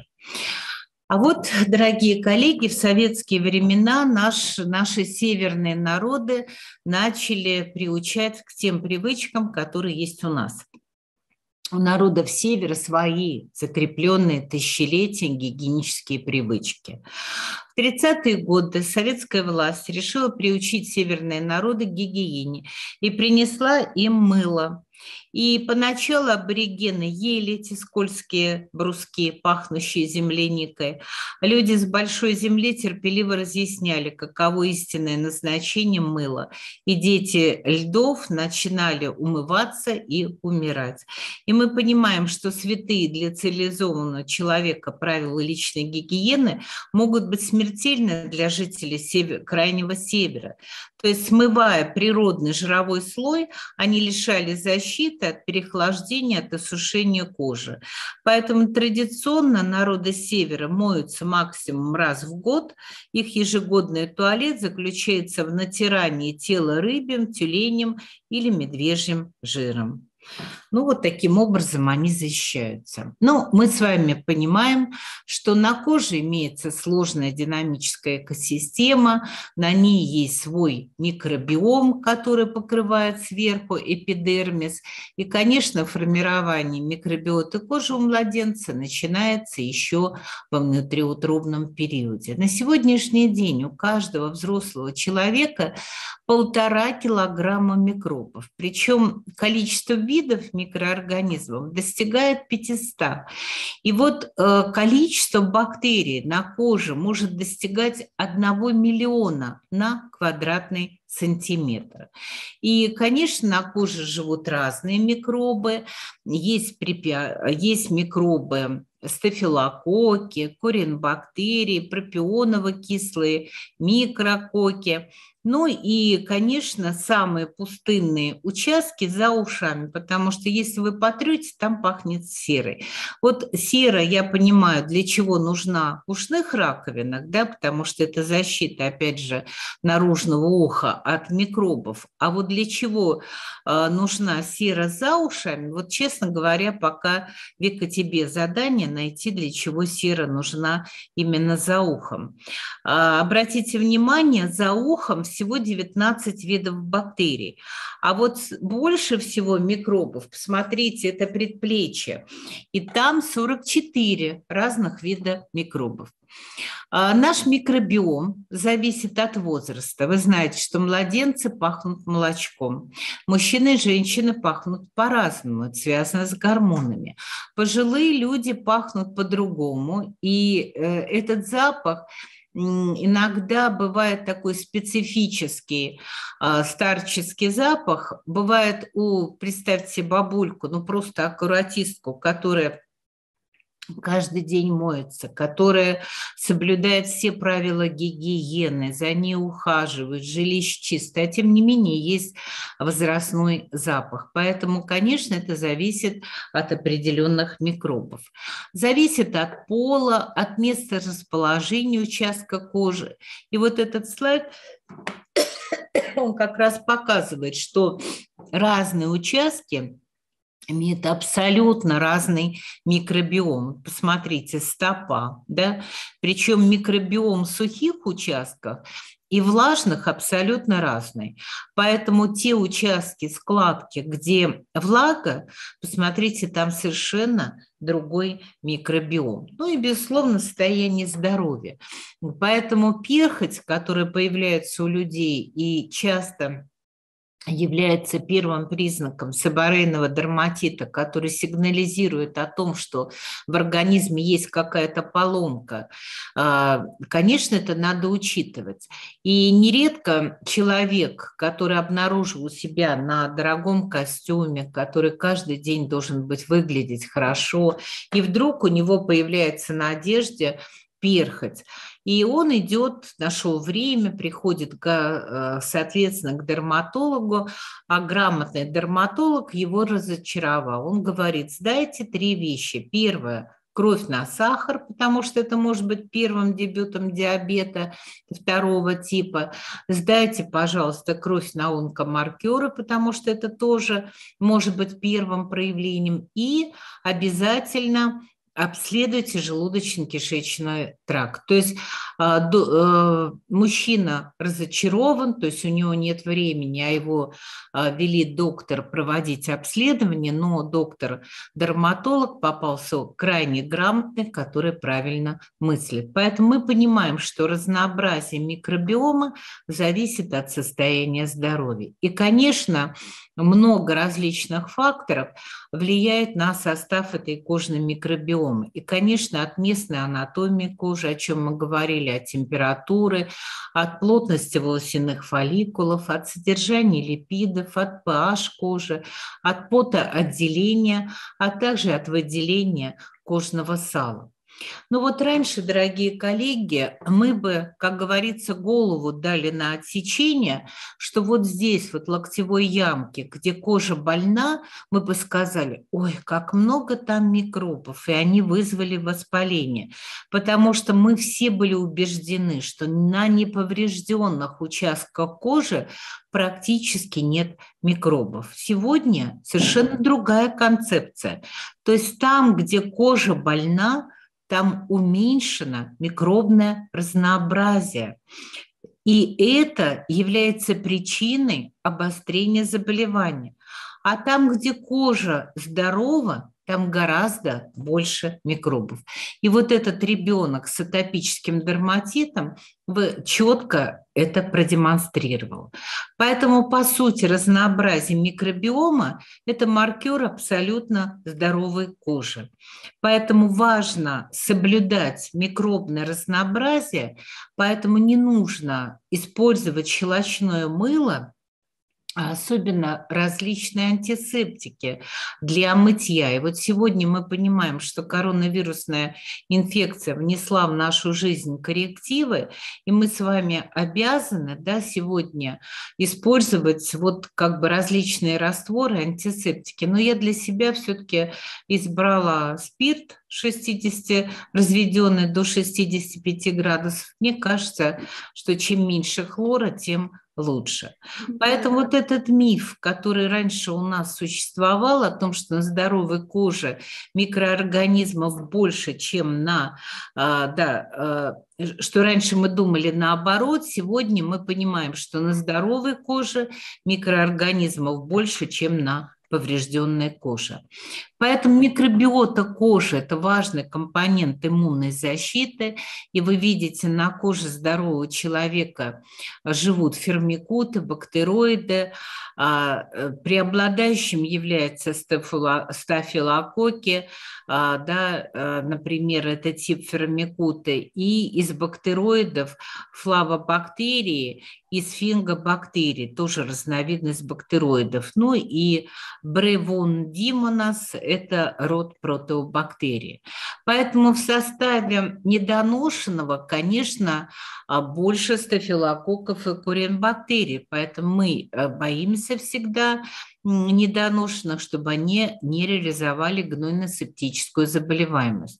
А вот, дорогие коллеги, в советские времена наш, наши северные народы начали приучать к тем привычкам, которые есть у нас. У народов Севера свои закрепленные тысячелетия гигиенические привычки. В тридцатые годы советская власть решила приучить северные народы к гигиене и принесла им мыло. И поначалу аборигены ели эти скользкие бруски, пахнущие земляникой. Люди с большой земли терпеливо разъясняли, каково истинное назначение мыла. И дети льдов начинали умываться и умирать. И мы понимаем, что святые для цивилизованного человека правила личной гигиены могут быть смертельны для жителей север, Крайнего Севера. То есть, смывая природный жировой слой, они лишали защиты от переохлаждения, от осушения кожи. Поэтому традиционно народы Севера моются максимум раз в год. Их ежегодный туалет заключается в натирании тела рыбьим, тюленем или медвежьим жиром. Ну, вот таким образом они защищаются. Но мы с вами понимаем, что на коже имеется сложная динамическая экосистема, на ней есть свой микробиом, который покрывает сверху эпидермис. И, конечно, формирование микробиоты кожи у младенца начинается еще во внутриутробном периоде. На сегодняшний день у каждого взрослого человека полтора килограмма микробов. Причем количество видов микроорганизмов достигает пятисот. И вот э, количество бактерий на коже может достигать одного миллиона на квадратный сантиметр. И, конечно, на коже живут разные микробы. Есть, препя... есть микробы стафилококки, коринбактерии, пропионово-кислые, микрококки. Ну и, конечно, самые пустынные участки за ушами, потому что если вы потрете, там пахнет серой. Вот сера, я понимаю, для чего нужна в ушных раковинах, да, потому что это защита, опять же, наружного уха от микробов. А вот для чего э, нужна сера за ушами, вот, честно говоря, пока, Вика, тебе задание найти, для чего сера нужна именно за ухом. Э, обратите внимание, за ухом всего девятнадцать видов бактерий. А вот больше всего микробов, посмотрите, это предплечье. И там сорок четыре разных вида микробов. А наш микробиом зависит от возраста. Вы знаете, что младенцы пахнут молочком. Мужчины и женщины пахнут по-разному. Это связано с гормонами. Пожилые люди пахнут по-другому. И э, этот запах иногда бывает такой специфический э, старческий запах. Бывает у, представьте себе, бабульку, ну просто аккуратистку, которая каждый день моется, которая соблюдает все правила гигиены, за ней ухаживают, жилище чисто, а тем не менее есть возрастной запах. Поэтому, конечно, это зависит от определенных микробов. Зависит от пола, от места расположения участка кожи. И вот этот слайд, он как раз показывает, что разные участки имеет абсолютно разный микробиом. Посмотрите, стопа, да, причем микробиом сухих участков и влажных абсолютно разный. Поэтому те участки, складки, где влага, посмотрите, там совершенно другой микробиом. Ну и, безусловно, состояние здоровья. Поэтому перхоть, которая появляется у людей и часто является первым признаком себорейного дерматита, который сигнализирует о том, что в организме есть какая-то поломка, конечно, это надо учитывать. И нередко человек, который обнаружил у себя на дорогом костюме, который каждый день должен быть выглядеть хорошо, и вдруг у него появляется на одежде перхоть. И он идет, нашел время, приходит, к, соответственно, к дерматологу, а грамотный дерматолог его разочаровал. Он говорит, сдайте три вещи. Первое – кровь на сахар, потому что это может быть первым дебютом диабета второго типа. Сдайте, пожалуйста, кровь на онкомаркеры, потому что это тоже может быть первым проявлением. И обязательно обследуйте желудочно-кишечный тракт. То есть э, до, э, мужчина разочарован, то есть у него нет времени, а его э, велит доктор проводить обследование, но доктор-дерматолог попался крайне грамотный, который правильно мыслит. Поэтому мы понимаем, что разнообразие микробиома зависит от состояния здоровья. И, конечно, много различных факторов влияет на состав этой кожной микробиомы. И, конечно, от местной анатомии кожи, о чем мы говорили, от температуры, от плотности волосяных фолликулов, от содержания липидов, от pH кожи, от потоотделения, а также от выделения кожного сала. Ну вот раньше, дорогие коллеги, мы бы, как говорится, голову дали на отсечение, что вот здесь, вот локтевой ямке, где кожа больна, мы бы сказали, ой, как много там микробов, и они вызвали воспаление, потому что мы все были убеждены, что на неповрежденных участках кожи практически нет микробов. Сегодня совершенно другая концепция. То есть там, где кожа больна, там уменьшено микробное разнообразие. И это является причиной обострения заболевания. А там, где кожа здорова, там гораздо больше микробов. И вот этот ребенок с атопическим дерматитом четко это продемонстрировал. Поэтому, по сути, разнообразие микробиома – это маркер абсолютно здоровой кожи. Поэтому важно соблюдать микробное разнообразие, поэтому не нужно использовать щелочное мыло, а особенно различные антисептики для мытья. И вот сегодня мы понимаем, что коронавирусная инфекция внесла в нашу жизнь коррективы, и мы с вами обязаны, да, сегодня использовать вот как бы различные растворы, антисептики. Но я для себя все-таки избрала спирт шестьдесят, разведенный до шестидесяти пяти градусов. Мне кажется, что чем меньше хлора, тем лучше. Поэтому вот этот миф, который раньше у нас существовал, о том, что на здоровой коже микроорганизмов больше, чем на, да, что раньше мы думали наоборот, сегодня мы понимаем, что на здоровой коже микроорганизмов больше, чем на поврежденной кожи. Поэтому микробиота кожи – это важный компонент иммунной защиты. И вы видите, на коже здорового человека живут фермикуты, бактероиды. Преобладающим являются стафилококки, да, например, это тип фермикуты. И из бактероидов флавобактерии и сфингобактерии, тоже разновидность бактероидов. Ну и бревондимонас – это род протеобактерий. Поэтому в составе недоношенного, конечно, больше стафилококков и куренбактерий. Поэтому мы боимся всегда недоношенных, чтобы они не реализовали гнойно-септическую заболеваемость.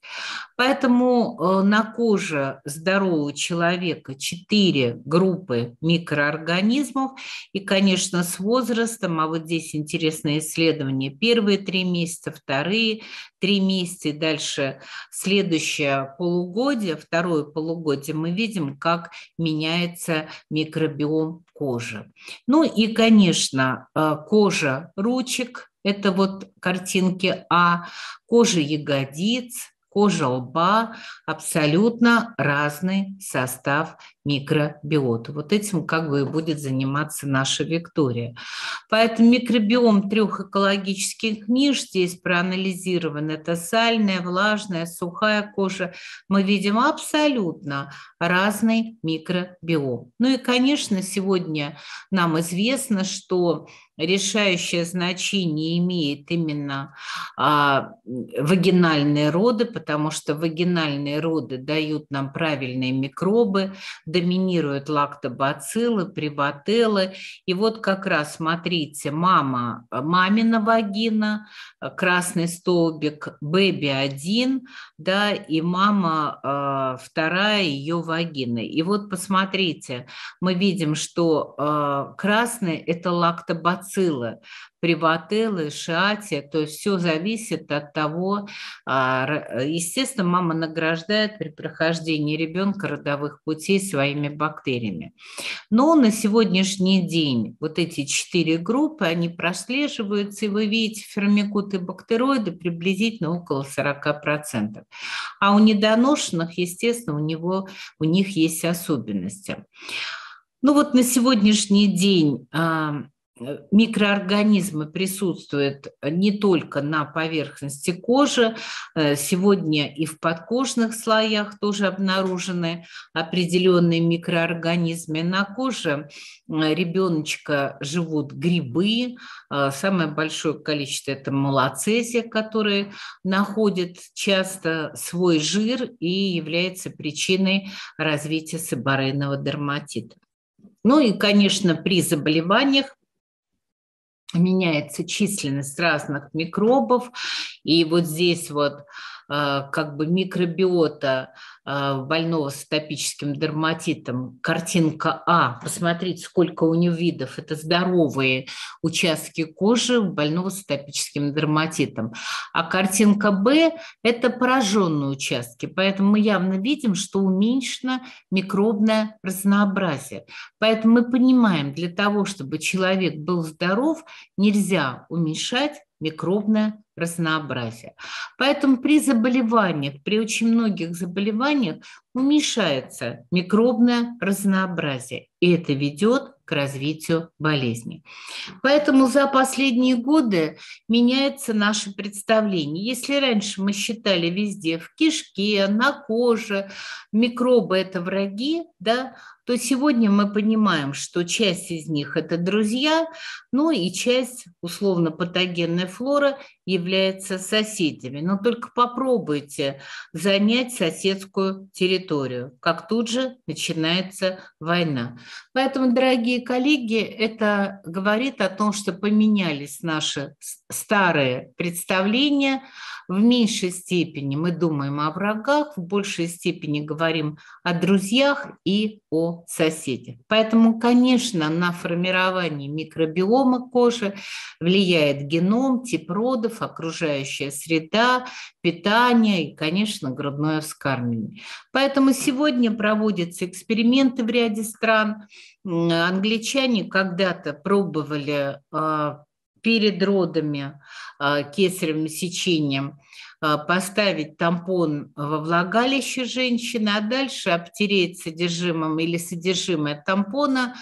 Поэтому на коже здорового человека четыре группы микроорганизмов. И, конечно, с возрастом, а вот здесь интересное исследование, первые три месяца, вторые три месяца и дальше следующее полугодие, второе полугодие, мы видим, как меняется микробиом кожи. Ну и, конечно, кожа ручек, это вот картинки А, кожа ягодиц, кожа лба, абсолютно разный состав микробиота. Вот этим как бы и будет заниматься наша Виктория. Поэтому микробиом трех экологических ниш здесь проанализирован. Это сальная, влажная, сухая кожа. Мы видим абсолютно разный микробиом. Ну и, конечно, сегодня нам известно, что решающее значение имеет именно а, вагинальные роды, потому что вагинальные роды дают нам правильные микробы, доминируют лактобациллы, пребателлы. И вот как раз, смотрите, мама, мамина вагина, красный столбик, бэби один, да, и мама а, вторая, ее вагина. И вот посмотрите, мы видим, что а, красный – это лактобациллы, бациллы, превателлы, шиатия, то есть все зависит от того, естественно, мама награждает при прохождении ребенка родовых путей своими бактериями. Но на сегодняшний день вот эти четыре группы, они прослеживаются, и вы видите фермикуты бактероиды приблизительно около сорока процентов. А у недоношенных, естественно, у, него, у них есть особенности. Ну вот на сегодняшний день микроорганизмы присутствуют не только на поверхности кожи, сегодня и в подкожных слоях тоже обнаружены определенные микроорганизмы. На коже ребеночка живут грибы, самое большое количество – это малоцезия, которые находят часто свой жир и является причиной развития себорейного дерматита. Ну и, конечно, при заболеваниях меняется численность разных микробов, и вот здесь вот как бы микробиота больного с атопическим дерматитом, картинка А, посмотрите, сколько у него видов, это здоровые участки кожи у больного с атопическим дерматитом, а картинка Б – это пораженные участки, поэтому мы явно видим, что уменьшено микробное разнообразие. Поэтому мы понимаем, для того, чтобы человек был здоров, нельзя уменьшать микробное разнообразие. Поэтому при заболеваниях, при очень многих заболеваниях уменьшается микробное разнообразие, и это ведет к развитию болезни. Поэтому за последние годы меняется наше представление. Если раньше мы считали везде в кишке, на коже, микробы – это враги, да, то сегодня мы понимаем, что часть из них – это друзья, ну и часть условно-патогенной флоры является соседями. Но только попробуйте занять соседскую территорию, как тут же начинается война. Поэтому, дорогие коллеги, это говорит о том, что поменялись наши старые представления. В меньшей степени мы думаем о врагах, в большей степени говорим о друзьях и о соседях. Поэтому, конечно, на формирование микробиома кожи влияет геном, тип родов, окружающая среда, питание и, конечно, грудное вскармливание. Поэтому сегодня проводятся эксперименты в ряде стран. Англичане когда-то пробовали перед родами кесаревым сечением поставить тампон во влагалище женщины, а дальше обтереть содержимым или содержимое тампона,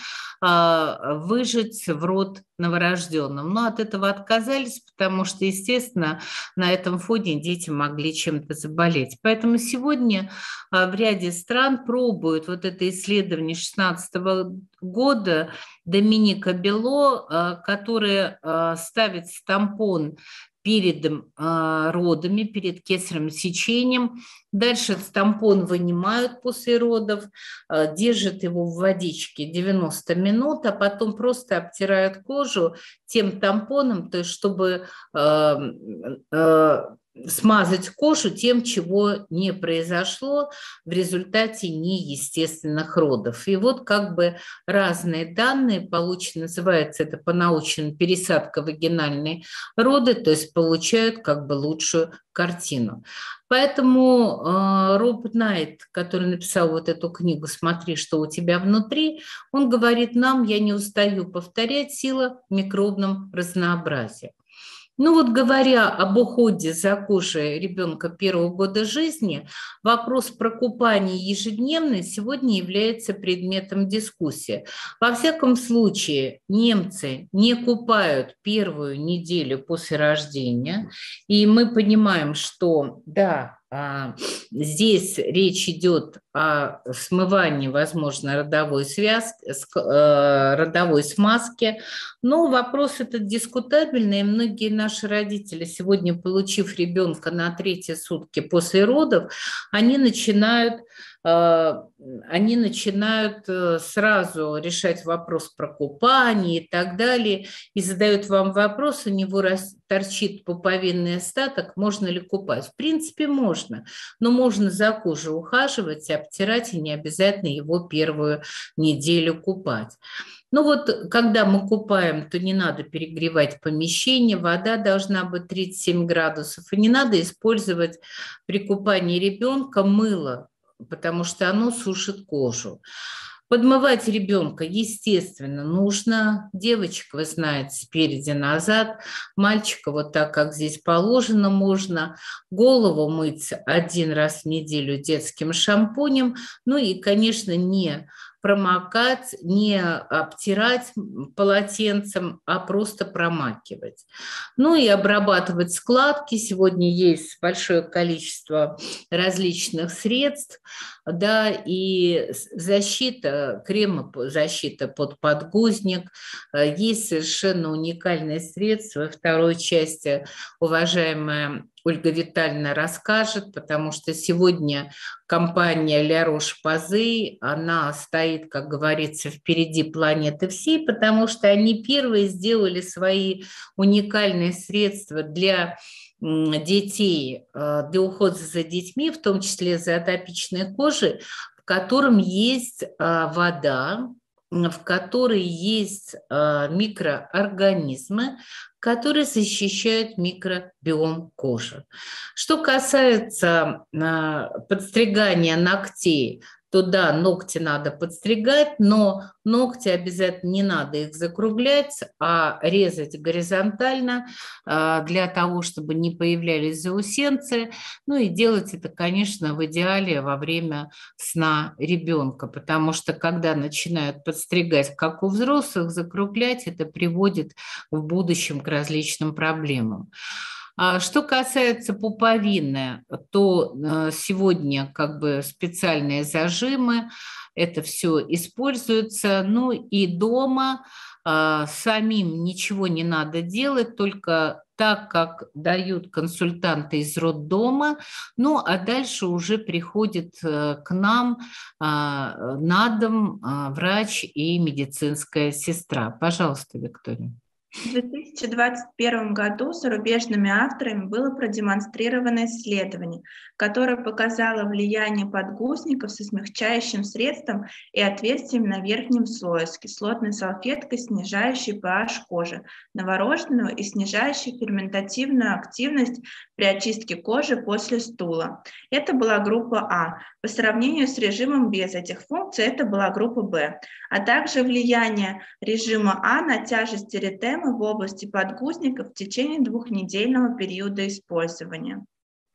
выжать в рот новорожденным. Но от этого отказались, потому что, естественно, на этом фоне дети могли чем-то заболеть. Поэтому сегодня в ряде стран пробуют вот это исследование две тысячи шестнадцатого года Доминика Бело, которое ставит тампон перед э, родами, перед кесаревым сечением. Дальше тампон вынимают после родов, э, держат его в водичке девяносто минут, а потом просто обтирают кожу тем тампоном, то есть чтобы э, э, смазать кожу тем, чего не произошло в результате неестественных родов. И вот как бы разные данные получены, называется это по-научному пересадка вагинальной роды, то есть получают как бы лучшую картину. Поэтому э, Роб Найт, который написал вот эту книгу «Смотри, что у тебя внутри», он говорит нам, я не устаю повторять, сила в микробном разнообразии. Ну вот говоря об уходе за кожей ребенка первого года жизни, вопрос про купание ежедневно сегодня является предметом дискуссии. Во всяком случае, немцы не купают первую неделю после рождения, и мы понимаем, что да, здесь речь идет о смывании, возможно, родовой связки, родовой смазки, но вопрос этот дискутабельный, и многие наши родители, сегодня получив ребенка на третьи сутки после родов, они начинают они начинают сразу решать вопрос про купание и так далее, и задают вам вопрос, у него торчит пуповинный остаток, можно ли купать? В принципе, можно, но можно за кожей ухаживать, обтирать, и не обязательно его первую неделю купать. Ну вот, когда мы купаем, то не надо перегревать помещение, вода должна быть тридцать семь градусов, и не надо использовать при купании ребенка мыло, потому что оно сушит кожу. Подмывать ребенка, естественно, нужно. Девочек, вы знаете, спереди-назад. Мальчика вот так, как здесь положено, можно. Голову мыть один раз в неделю детским шампунем. Ну и, конечно, не промокать, не обтирать полотенцем, а просто промакивать. Ну и обрабатывать складки. Сегодня есть большое количество различных средств, да, и защита, крема защита под подгузник. Есть совершенно уникальные средства. Во второй части уважаемая Ольга Витальевна расскажет, потому что сегодня компания Ля Рош-Посay, она стоит, как говорится, впереди планеты всей, потому что они первые сделали свои уникальные средства для детей, для ухода за детьми, в том числе за атопичной кожей, в котором есть вода, в которой есть микроорганизмы, которые защищают микробиом кожи. Что касается подстригания ногтей, то да, ногти надо подстригать, но ногти обязательно не надо их закруглять, а резать горизонтально для того, чтобы не появлялись заусенцы. Ну и делать это, конечно, в идеале во время сна ребенка, потому что когда начинают подстригать, как у взрослых, закруглять, это приводит в будущем к различным проблемам. Что касается пуповины, то сегодня как бы специальные зажимы, это все используется. Ну и дома самим ничего не надо делать, только так, как дают консультанты из роддома. Ну а дальше уже приходит к нам на дом врач и медицинская сестра. Пожалуйста, Виктория. В две тысячи двадцать первом году зарубежными авторами было продемонстрировано исследование, которое показало влияние подгузников со смягчающим средством и отверстием на верхнем слое с кислотной салфеткой, снижающей pH кожи новорожденного и снижающей ферментативную активность при очистке кожи после стула. Это была группа А. По сравнению с режимом без этих функций, это была группа Б. А также влияние режима А на тяжесть эритемы в области подгузников в течение двухнедельного периода использования.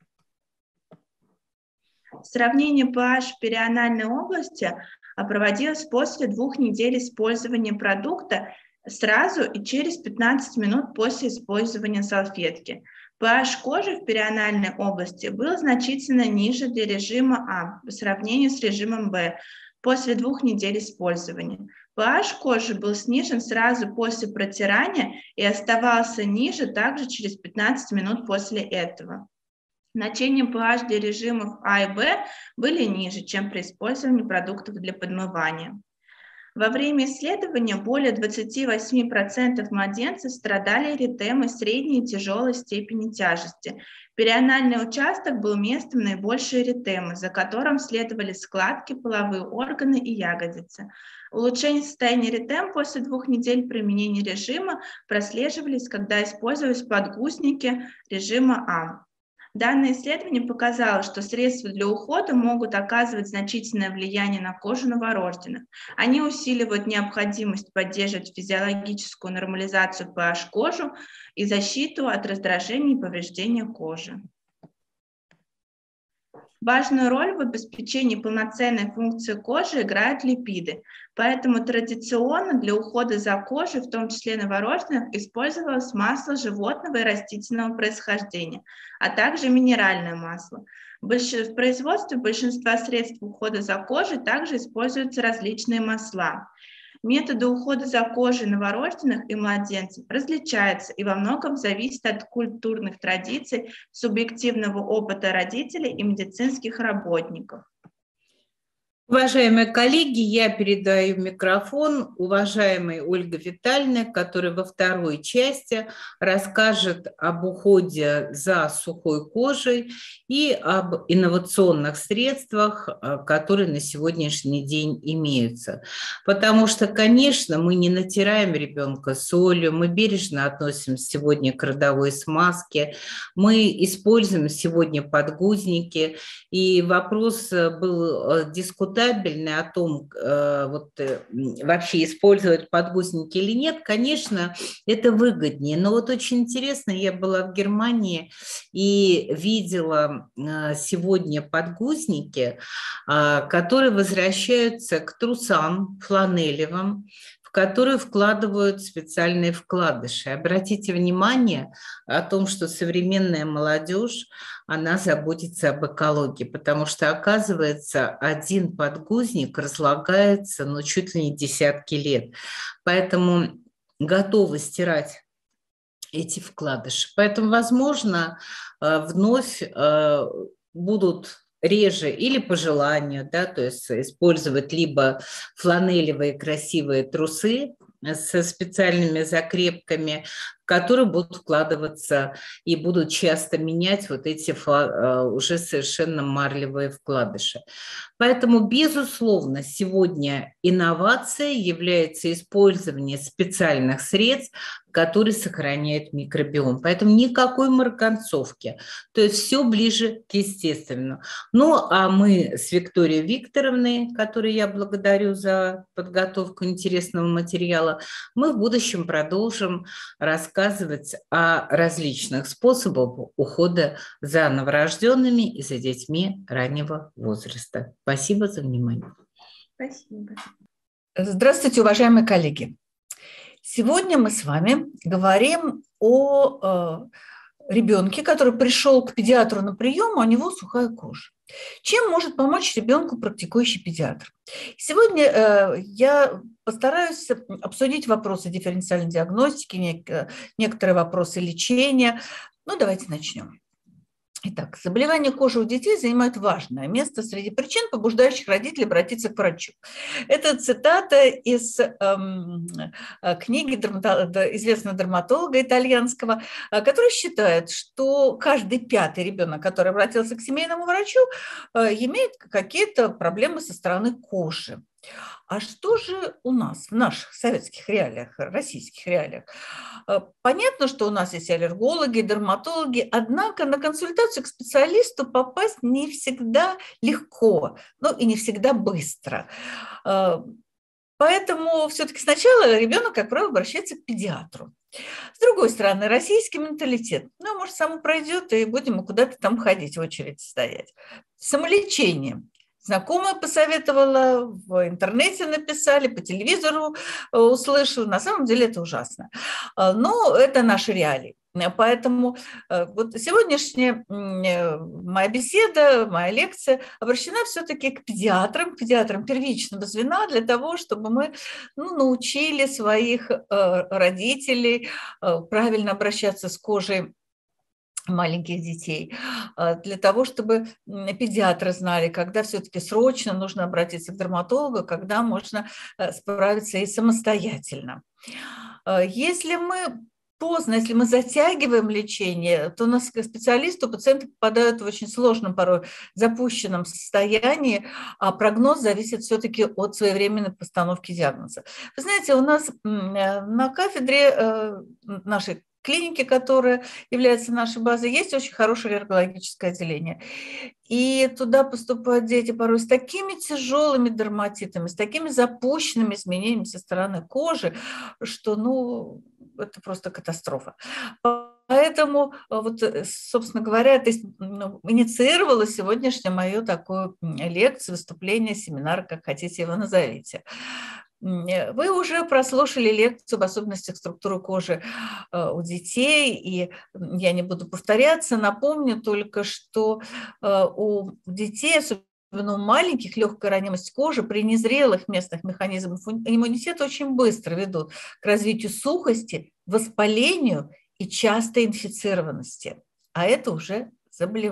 Сравнение pH в перианальной области проводилось после двух недель использования продукта сразу и через пятнадцать минут после использования салфетки. pH кожи в перианальной области был значительно ниже для режима А по сравнению с режимом Б после двух недель использования. pH кожи был снижен сразу после протирания и оставался ниже также через пятнадцать минут после этого. Значения pH для режимов А и Б были ниже, чем при использовании продуктов для подмывания. Во время исследования более двадцати восьми процентов младенцев страдали эритемой средней и тяжелой степени тяжести. Перианальный участок был местом наибольшей эритемы, за которым следовали складки, половые органы и ягодицы. Улучшение состояния эритем после двух недель применения режима прослеживались, когда использовались подгузники режима А. Данное исследование показало, что средства для ухода могут оказывать значительное влияние на кожу новорожденных. Они усиливают необходимость поддерживать физиологическую нормализацию pH кожи и защиту от раздражения и повреждения кожи. Важную роль в обеспечении полноценной функции кожи играют липиды, поэтому традиционно для ухода за кожей, в том числе новорожденных, использовалось масло животного и растительного происхождения, а также минеральное масло. В производстве большинства средств ухода за кожей также используются различные масла. Методы ухода за кожей новорожденных и младенцев различаются и во многом зависят от культурных традиций, субъективного опыта родителей и медицинских работников. Уважаемые коллеги, я передаю микрофон уважаемой Ольге Витальевне, которая во второй части расскажет об уходе за сухой кожей и об инновационных средствах, которые на сегодняшний день имеются. Потому что, конечно, мы не натираем ребенка солью, мы бережно относимся сегодня к родовой смазке, мы используем сегодня подгузники, и вопрос был дискутабельный о том, вот, вообще использовать подгузники или нет, конечно, это выгоднее. Но вот очень интересно, я была в Германии и видела сегодня подгузники, которые возвращаются к трусам фланелевым, в которые вкладывают специальные вкладыши. Обратите внимание о том, что современная молодежь, она заботится об экологии, потому что, оказывается, один подгузник разлагается, ну, чуть ли не десятки лет. Поэтому готовы стирать эти вкладыши. Поэтому, возможно, вновь будут реже или по желанию, да, то есть использовать либо фланелевые красивые трусы со специальными закрепками, в которые будут вкладываться и будут часто менять вот эти уже совершенно марлевые вкладыши. Поэтому, безусловно, сегодня инновация является использование специальных средств, которые сохраняют микробиом. Поэтому никакой марганцовки. То есть все ближе к естественному. Ну, а мы с Викторией Викторовной, которой я благодарю за подготовку интересного материала, мы в будущем продолжим рассказывать о различных способах ухода за новорожденными и за детьми раннего возраста. Спасибо за внимание. Спасибо. Здравствуйте, уважаемые коллеги. Сегодня мы с вами говорим о э, ребенке, который пришел к педиатру на прием, а у него сухая кожа. Чем может помочь ребенку практикующий педиатр? Сегодня э, я постараюсь обсудить вопросы дифференциальной диагностики, нек- некоторые вопросы лечения. Ну, давайте начнем. Итак, заболевания кожи у детей занимают важное место среди причин, побуждающих родителей обратиться к врачу. Это цитата из эм, книги дермато- известного дерматолога итальянского, который считает, что каждый пятый ребенок, который обратился к семейному врачу, э, имеет какие-то проблемы со стороны кожи. А что же у нас в наших советских реалиях, российских реалиях? Понятно, что у нас есть аллергологи, дерматологи, однако на консультацию к специалисту попасть не всегда легко, ну и не всегда быстро. Поэтому все-таки сначала ребенок, как правило, обращается к педиатру. С другой стороны, российский менталитет, ну, может, сам пройдет, и будем куда-то там ходить, в очередь стоять. Самолечение. Знакомая посоветовала, в интернете написали, по телевизору услышала. На самом деле это ужасно. Но это наши реалии. Поэтому вот сегодняшняя моя беседа, моя лекция обращена все-таки к педиатрам, к педиатрам первичного звена, для того, чтобы мы ну, научили своих родителей правильно обращаться с кожей маленьких детей, для того, чтобы педиатры знали, когда все-таки срочно нужно обратиться к дерматологу, когда можно справиться и самостоятельно. Если мы поздно, если мы затягиваем лечение, то у нас к специалисту пациенты попадают в очень сложном, порой запущенном состоянии, а прогноз зависит все-таки от своевременной постановки диагноза. Вы знаете, у нас на кафедре нашей клиники, которая является нашей базой, есть очень хорошее аллергологическое отделение. И туда поступают дети порой с такими тяжелыми дерматитами, с такими запущенными изменениями со стороны кожи, что, ну, это просто катастрофа. Поэтому, вот, собственно говоря, это ну, инициировало сегодняшнюю мою такую лекцию, выступление, семинар, как хотите его назовите. Вы уже прослушали лекцию об особенностях структуры кожи у детей, и я не буду повторяться, напомню только, что у детей, особенно у маленьких, легкая ранимость кожи при незрелых местных механизмах иммунитета очень быстро ведут к развитию сухости, воспалению и частой инфицированности, а это уже заболевание.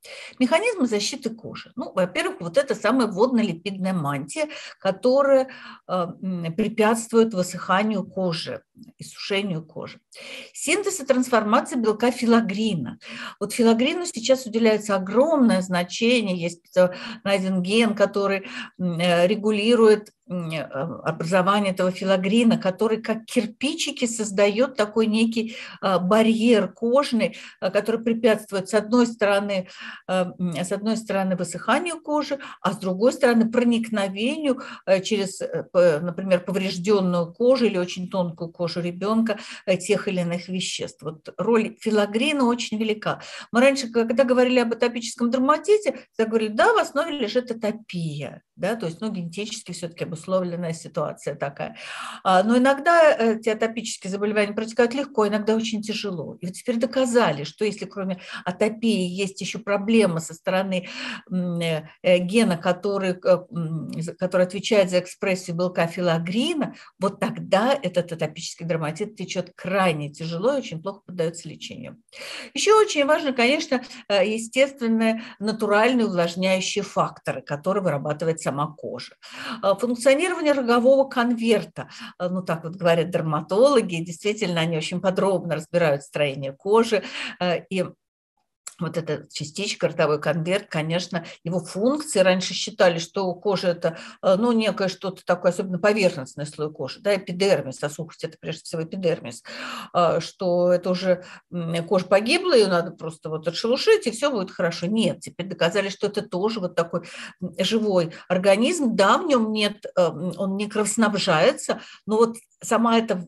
Механизмы защиты кожи. Ну, во-первых, вот это самая водно-липидная мантия, которая э, препятствует высыханию кожи и сушению кожи. Синтез и трансформация белка филагрина. Вот филагрину сейчас уделяется огромное значение. Есть найден ген, который э, регулирует образование этого филагрина, который как кирпичики создает такой некий барьер кожный, который препятствует с одной стороны, с одной стороны высыханию кожи, а с другой стороны проникновению через, например, поврежденную кожу или очень тонкую кожу ребенка тех или иных веществ. Вот роль филагрина очень велика. Мы раньше, когда говорили об атопическом дерматите, говорили, да, в основе лежит атопия, да, то есть ну, генетически все-таки обусловленная ситуация такая. Но иногда эти атопические заболевания протекают легко, иногда очень тяжело. И вот теперь доказали, что если кроме атопии есть еще проблема со стороны гена, который, который отвечает за экспрессию белка филагрина, вот тогда этот атопический дерматит течет крайне тяжело и очень плохо поддается лечению. Еще очень важно, конечно, естественные натуральные увлажняющие факторы, которые вырабатывает сама кожа. Функционирование рогового конверта, ну так вот говорят дерматологи, действительно они очень подробно разбирают строение кожи, и вот эта частичка, ротовой конверт, конечно, его функции раньше считали, что у кожи это, ну, некое что-то такое, особенно поверхностный слой кожи, да, эпидермис, а сухость это прежде всего эпидермис, что это уже кожа погибла, ее надо просто вот отшелушить, и все будет хорошо. Нет, теперь доказали, что это тоже вот такой живой организм, да, в нем нет, он не кровоснабжается, но вот сама эта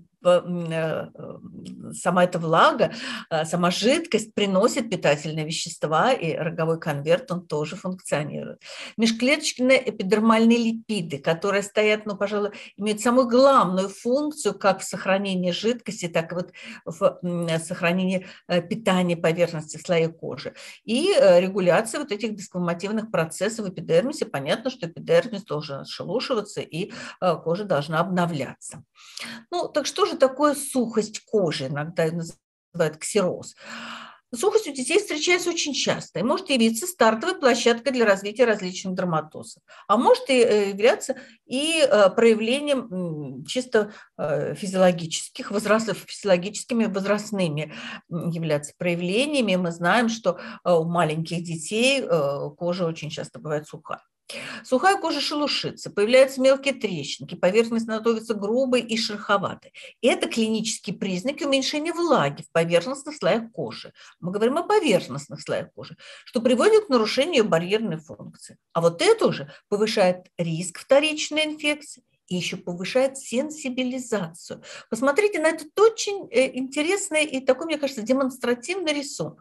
сама эта влага, сама жидкость приносит питательные вещества, и роговой конверт, он тоже функционирует. Межклеточные эпидермальные липиды, которые стоят, ну, пожалуй, имеют самую главную функцию как в сохранении жидкости, так и вот в сохранении питания поверхности слоя кожи. И регуляция вот этих десквамативных процессов в эпидермисе. Понятно, что эпидермис должен отшелушиваться, и кожа должна обновляться. Ну, так что же такое сухость кожи, иногда называют ксероз? Сухость у детей встречается очень часто и может явиться стартовой площадкой для развития различных дерматозов, а может и являться и проявлением чисто физиологических, возрастов, физиологическими возрастными являться проявлениями. Мы знаем, что у маленьких детей кожа очень часто бывает сухая. Сухая кожа шелушится, появляются мелкие трещинки, поверхность становится грубой и шероховатой. И это клинические признаки уменьшения влаги в поверхностных слоях кожи. Мы говорим о поверхностных слоях кожи, что приводит к нарушению барьерной функции. А вот это уже повышает риск вторичной инфекции и еще повышает сенсибилизацию. Посмотрите на этот очень интересный и такой, мне кажется, демонстративный рисунок.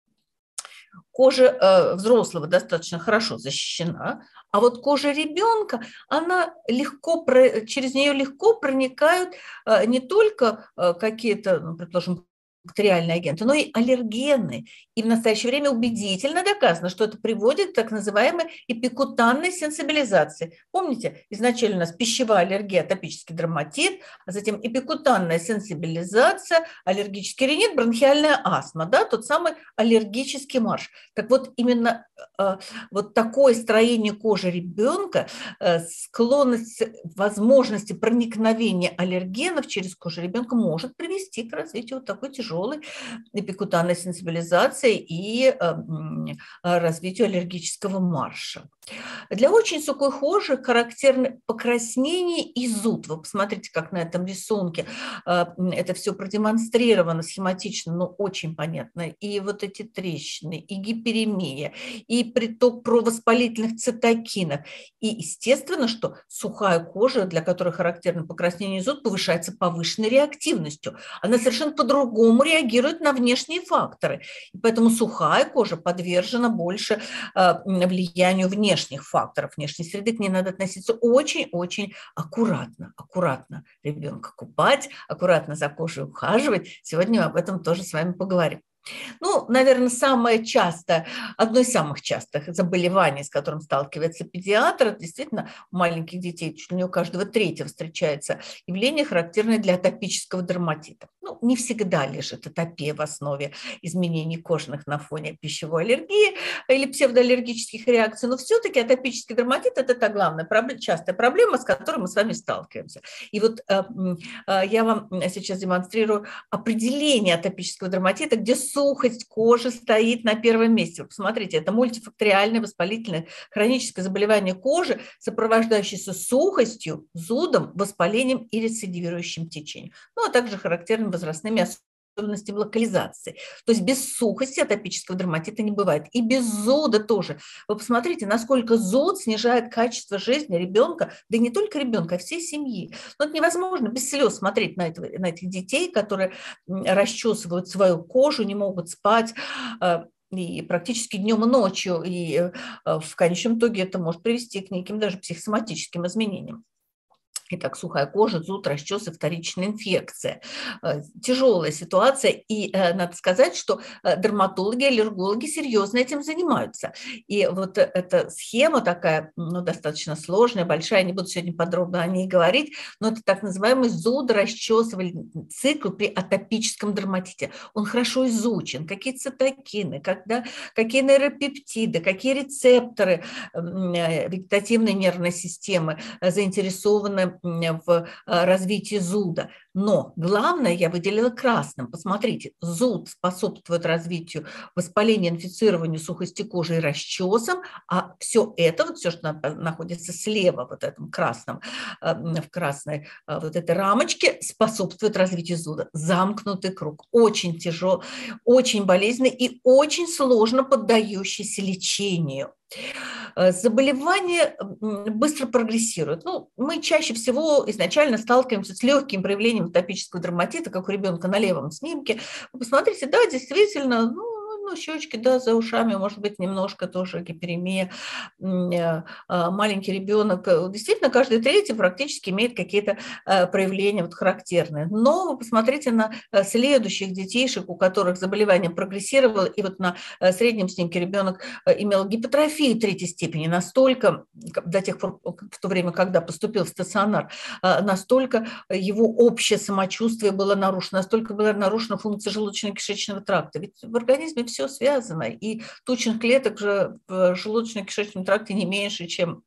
Кожа взрослого достаточно хорошо защищена, а вот кожа ребенка, она легко, через нее легко проникают не только какие-то, ну, предположим, бактериальные агенты, но и аллергены. И в настоящее время убедительно доказано, что это приводит к так называемой эпикутанной сенсибилизации. Помните, изначально у нас пищевая аллергия, атопический дерматит, а затем эпикутанная сенсибилизация, аллергический ринит, бронхиальная астма, да, тот самый аллергический марш. Так вот, именно э, вот такое строение кожи ребенка, э, склонность, возможности проникновения аллергенов через кожу ребенка может привести к развитию вот такой тяжелой тяжелой эпикутанной сенсибилизации и развитию аллергического марша. Для очень сухой кожи характерны покраснение и зуд. Вы посмотрите, как на этом рисунке это все продемонстрировано схематично, но очень понятно. И вот эти трещины, и гиперемия, и приток провоспалительных цитокинов. И естественно, что сухая кожа, для которой характерно покраснение и зуд, повышается повышенной реактивностью. Она совершенно по-другому реагирует на внешние факторы. И поэтому сухая кожа подвержена больше влиянию внешних факторов, внешней среды. К ней надо относиться очень-очень аккуратно. Аккуратно ребенка купать, аккуратно за кожей ухаживать. Сегодня мы об этом тоже с вами поговорим. Ну, наверное, самое частое, одно из самых частых заболеваний, с которым сталкивается педиатр, это действительно у маленьких детей, чуть ли не у каждого третьего встречается явление, характерное для атопического дерматита. Ну, не всегда лежит атопия в основе изменений кожных на фоне пищевой аллергии или псевдоаллергических реакций, но все-таки атопический дерматит – это та главная, частая проблема, с которой мы с вами сталкиваемся. И вот э, э, я вам сейчас демонстрирую определение атопического дерматита, где сухость кожи стоит на первом месте. Вы посмотрите, это мультифакториальное воспалительное хроническое заболевание кожи, сопровождающееся сухостью, зудом, воспалением и рецидивирующим течением. Ну, а также характерными возрастными особенностями локализации. То есть без сухости атопического дерматита не бывает. И без зуда тоже. Вы посмотрите, насколько зуд снижает качество жизни ребенка, да и не только ребенка, а всей семьи. Но это невозможно без слез смотреть на, этого, на этих детей, которые расчесывают свою кожу, не могут спать, и практически днем и ночью. И в конечном итоге это может привести к неким даже психосоматическим изменениям. Итак, сухая кожа, зуд, расчесы, вторичная инфекция. Тяжелая ситуация, и надо сказать, что дерматологи, аллергологи серьезно этим занимаются. И вот эта схема такая, ну, достаточно сложная, большая, не буду сегодня подробно о ней говорить, но это так называемый зудорасчесывательный цикл при атопическом дерматите. Он хорошо изучен, какие цитокины, когда, какие нейропептиды, какие рецепторы вегетативной нервной системы заинтересованы в развитии зуда. Но главное я выделила красным. Посмотрите, зуд способствует развитию воспаления, инфицированию сухости кожи и расчесам, а все это, вот все, что находится слева вот этом красном, в красной вот этой рамочке, способствует развитию зуда. Замкнутый круг. Очень тяжелый, очень болезненный и очень сложно поддающийся лечению. Заболевание быстро прогрессирует. Ну, мы чаще всего изначально сталкиваемся с легким проявлением атопического дерматита, как у ребенка на левом снимке. Вы посмотрите, да, действительно, ну, ну, щечки, да, за ушами, может быть, немножко тоже гиперемия. Маленький ребенок, действительно, каждый третий практически имеет какие-то проявления вот характерные. Но вы посмотрите на следующих детейшек, у которых заболевание прогрессировало, и вот на среднем снимке ребенок имел гипертрофию третьей степени, настолько, до тех пор, в то время, когда поступил в стационар, настолько его общее самочувствие было нарушено, настолько была нарушена функция желудочно-кишечного тракта. Ведь в организме все связано, и тучных клеток же в желудочно-кишечном тракте не меньше, чем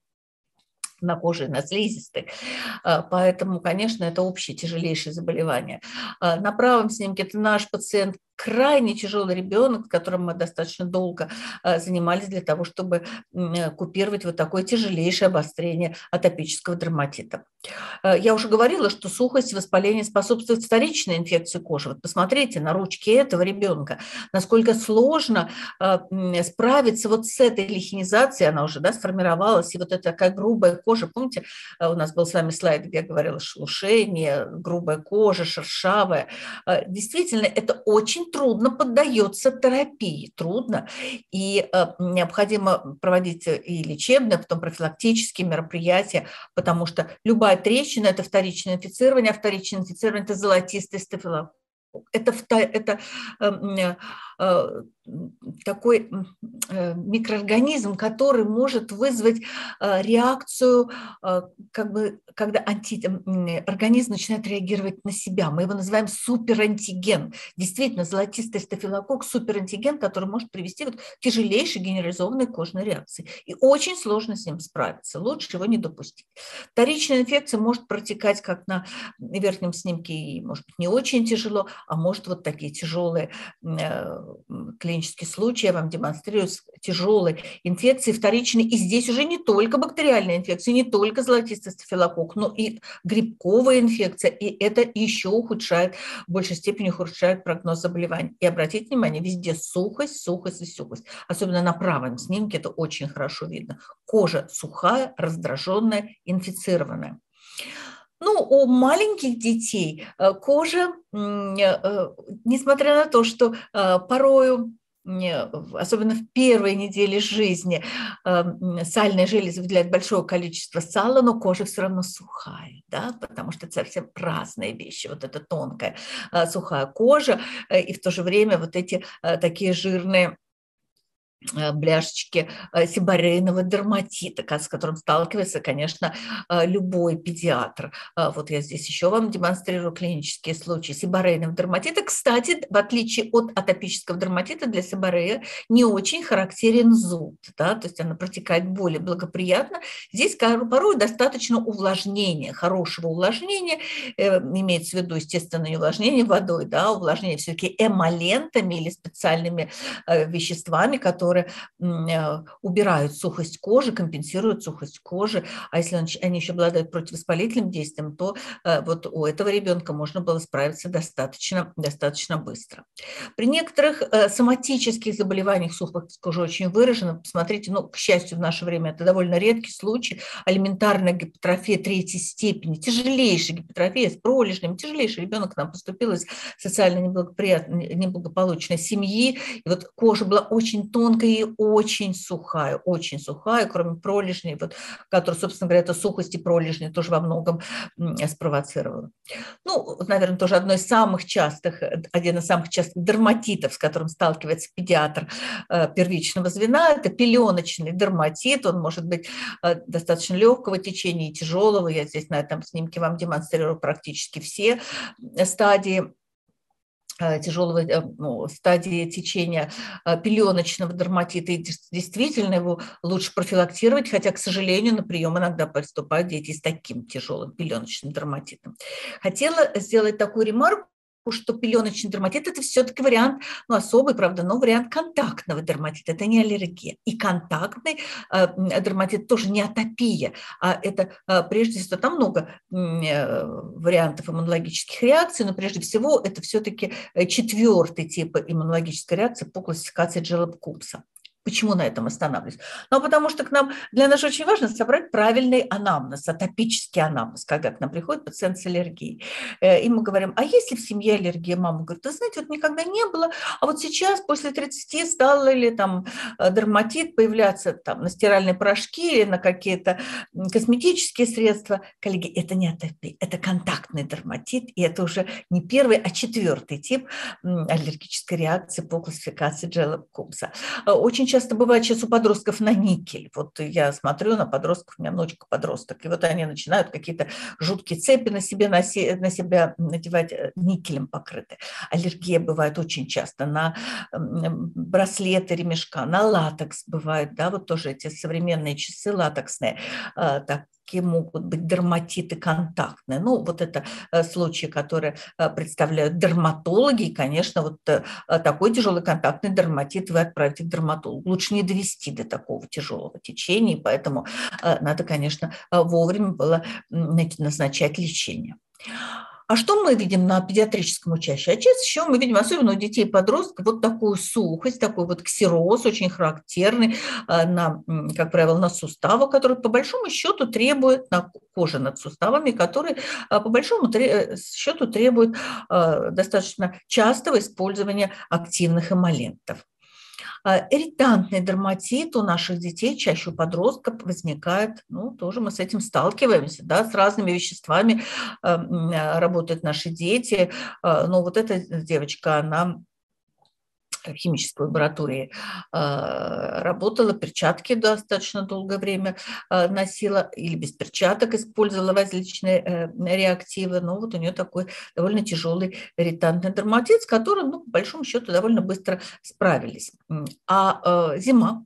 на коже, на слизистой. Поэтому, конечно, это общее тяжелейшее заболевание. На правом снимке это наш пациент, крайне тяжелый ребенок, с которым мы достаточно долго занимались для того, чтобы купировать вот такое тяжелейшее обострение атопического дерматита. Я уже говорила, что сухость и воспаление способствуют вторичной инфекции кожи. Вот посмотрите на ручки этого ребенка, насколько сложно справиться вот с этой лихинизацией, она уже, да, сформировалась, и вот эта такая грубая кожа, помните, у нас был с вами слайд, где я говорила шелушение, грубая кожа, шершавая. Действительно, это очень трудно поддается терапии, трудно, и э, необходимо проводить и лечебные, потом профилактические мероприятия, потому что любая трещина – это вторичное инфицирование, а вторичное инфицирование – это золотистый стафилококк. Это, это э, э, такой э, микроорганизм, который может вызвать э, реакцию, э, как бы, когда анти, э, организм начинает реагировать на себя. Мы его называем суперантиген. Действительно, золотистый стафилококк – суперантиген, который может привести вот к тяжелейшей генерализованной кожной реакции. И очень сложно с ним справиться. Лучше его не допустить. Вторичная инфекция может протекать как на верхнем снимке, и, может быть, не очень тяжело, а может вот такие тяжелые э, клинические случаи, я вам демонстрирую тяжелые инфекции вторичные. И здесь уже не только бактериальная инфекция, не только золотистый стафилококк, но и грибковая инфекция. И это еще ухудшает, в большей степени ухудшает прогноз заболеваний. И обратите внимание, везде сухость, сухость и сухость. Особенно на правом снимке это очень хорошо видно. Кожа сухая, раздраженная, инфицированная. Ну, у маленьких детей кожа, несмотря на то, что порою особенно в первой неделе жизни, сальные железы выделяют большое количество сала, но кожа все равно сухая, да, потому что это совсем разные вещи. Вот эта тонкая сухая кожа и в то же время вот эти такие жирные бляшечки сибарейного дерматита, с которым сталкивается, конечно, любой педиатр. Вот я здесь еще вам демонстрирую клинические случаи сибарейного дерматита. Кстати, в отличие от атопического дерматита, для сибарея не очень характерен зуд, да, то есть она протекает более благоприятно. Здесь порой достаточно увлажнения, хорошего увлажнения, э, имеется в виду, естественно, не увлажнение водой, да, увлажнение все-таки эмолентами или специальными э, веществами, которые убирают сухость кожи, компенсируют сухость кожи, а если они еще обладают противовоспалительным действием, то вот у этого ребенка можно было справиться достаточно, достаточно быстро. При некоторых соматических заболеваниях сухость кожи очень выражена. Посмотрите, ну, к счастью, в наше время это довольно редкий случай. Алиментарная гипертрофия третьей степени, тяжелейшая гипертрофия с пролежнем, тяжелейший ребенок к нам поступил из социально неблагоприятной, неблагополучной семьи, и вот кожа была очень тонкая и очень сухая, очень сухая, кроме пролежней, вот, которая, собственно говоря, эта сухость и пролежни тоже во многом спровоцировала. Ну, наверное, тоже одно из самых частых, один из самых частых дерматитов, с которым сталкивается педиатр первичного звена, это пеленочный дерматит. Он может быть достаточно легкого течения и тяжелого. Я здесь на этом снимке вам демонстрирую практически все стадии тяжелого ну, стадии течения пеленочного дерматита, и действительно его лучше профилактировать, хотя, к сожалению, на прием иногда поступают дети с таким тяжелым пеленочным дерматитом. Хотела сделать такую ремарку, что пеленочный дерматит – это все-таки вариант, ну, особый, правда, но вариант контактного дерматита, это не аллергия. И контактный э, дерматит тоже не атопия, а это э, прежде всего, там много э, вариантов иммунологических реакций, но прежде всего это все-таки четвертый тип иммунологической реакции по классификации Джеллоп-Купса. Почему на этом останавливаюсь? Ну, потому что к нам, для нас очень важно собрать правильный анамнез, атопический анамнез, когда к нам приходит пациент с аллергией. И мы говорим, а есть ли в семье аллергия? Мама говорит, да знаете, вот никогда не было, а вот сейчас после тридцати стал ли там дерматит появляться там, на стиральные порошки или на какие-то косметические средства. Коллеги, это не атопия, это контактный дерматит, и это уже не первый, а четвертый тип аллергической реакции по классификации Джеллоп-Купса. Очень часто бывает сейчас у подростков на никель. Вот я смотрю на подростков, у меня внучка подросток, и вот они начинают какие-то жуткие цепи на, себе, на, се, на себя надевать, никелем покрыты. Аллергия бывает очень часто на браслеты, ремешка, на латекс бывает, да, вот тоже эти современные часы латексные, так, могут быть дерматиты контактные. Ну, вот это случаи, которые представляют дерматологи, и, конечно, вот такой тяжелый контактный дерматит вы отправите к дерматологу. Лучше не довести до такого тяжелого течения, и поэтому надо, конечно, вовремя было назначать лечение. А что мы видим на педиатрическом учащении? А часто еще мы видим, особенно у детей и подростков, вот такую сухость, такой вот ксероз, очень характерный, на, как правило, на суставах, который по большому счету требует, на коже над суставами, который по большому счету требует достаточно частого использования активных эмолентов. Ирритантный дерматит у наших детей, чаще у подростков, возникает, ну, тоже мы с этим сталкиваемся, да, с разными веществами работают наши дети. Но вот эта девочка, она в химической лаборатории работала, перчатки достаточно долгое время носила, или без перчаток использовала различные реактивы, но вот у нее такой довольно тяжелый ирритантный дерматит, с которым, ну, по большому счету, довольно быстро справились. А зима.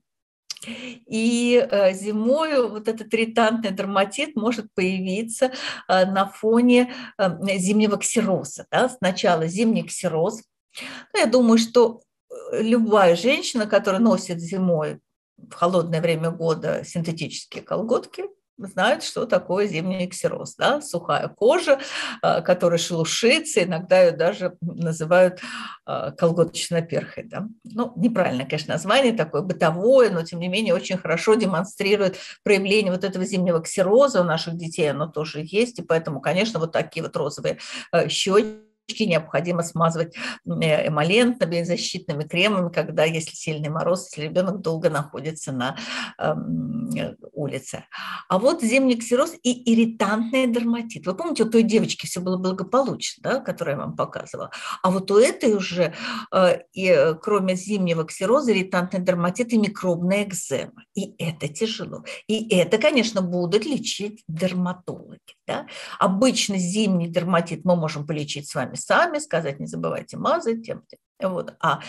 И зимой вот этот ирритантный дерматит может появиться на фоне зимнего ксероза. Да? Сначала зимний ксероз. Я думаю, что любая женщина, которая носит зимой в холодное время года синтетические колготки, знает, что такое зимний ксероз. Да? Сухая кожа, которая шелушится, иногда ее даже называют колготочной перхой. Да? Ну, неправильное, конечно, название, такое бытовое, но, тем не менее, очень хорошо демонстрирует проявление вот этого зимнего ксероза у наших детей, оно тоже есть, и поэтому, конечно, вот такие вот розовые щеки необходимо смазывать эмолентными защитными кремами, когда, если сильный мороз, если ребенок долго находится на э, улице. А вот зимний ксероз и ирритантный дерматит. Вы помните, у той девочки все было благополучно, да, которую я вам показывала. А вот у этой уже, э, и, кроме зимнего ксероза, ирритантный дерматит и микробная экзема. И это тяжело. И это, конечно, будут лечить дерматологи. Да? Обычно зимний дерматит мы можем полечить с вами сами, сказать, не забывайте мазать, тем, тем. Вот. А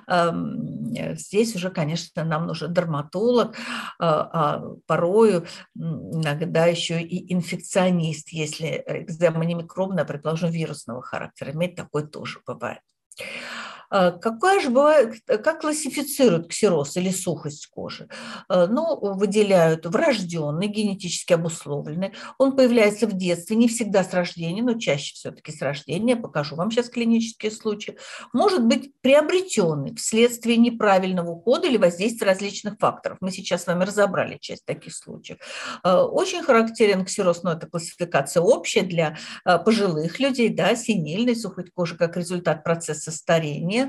э, здесь уже, конечно, нам нужен дерматолог, э, а порою иногда еще и инфекционист, если экзема не микробная, предположим, вирусного характера, иметь такой тоже бывает. Какая же бывает, как классифицируют ксероз или сухость кожи? Ну, выделяют врожденный, генетически обусловленный. Он появляется в детстве, не всегда с рождения, но чаще все-таки с рождения. Покажу вам сейчас клинические случаи. Может быть приобретенный вследствие неправильного ухода или воздействия различных факторов. Мы сейчас с вами разобрали часть таких случаев. Очень характерен ксероз, но это классификация общая для пожилых людей, да, сенильной сухость кожи как результат процесса старения.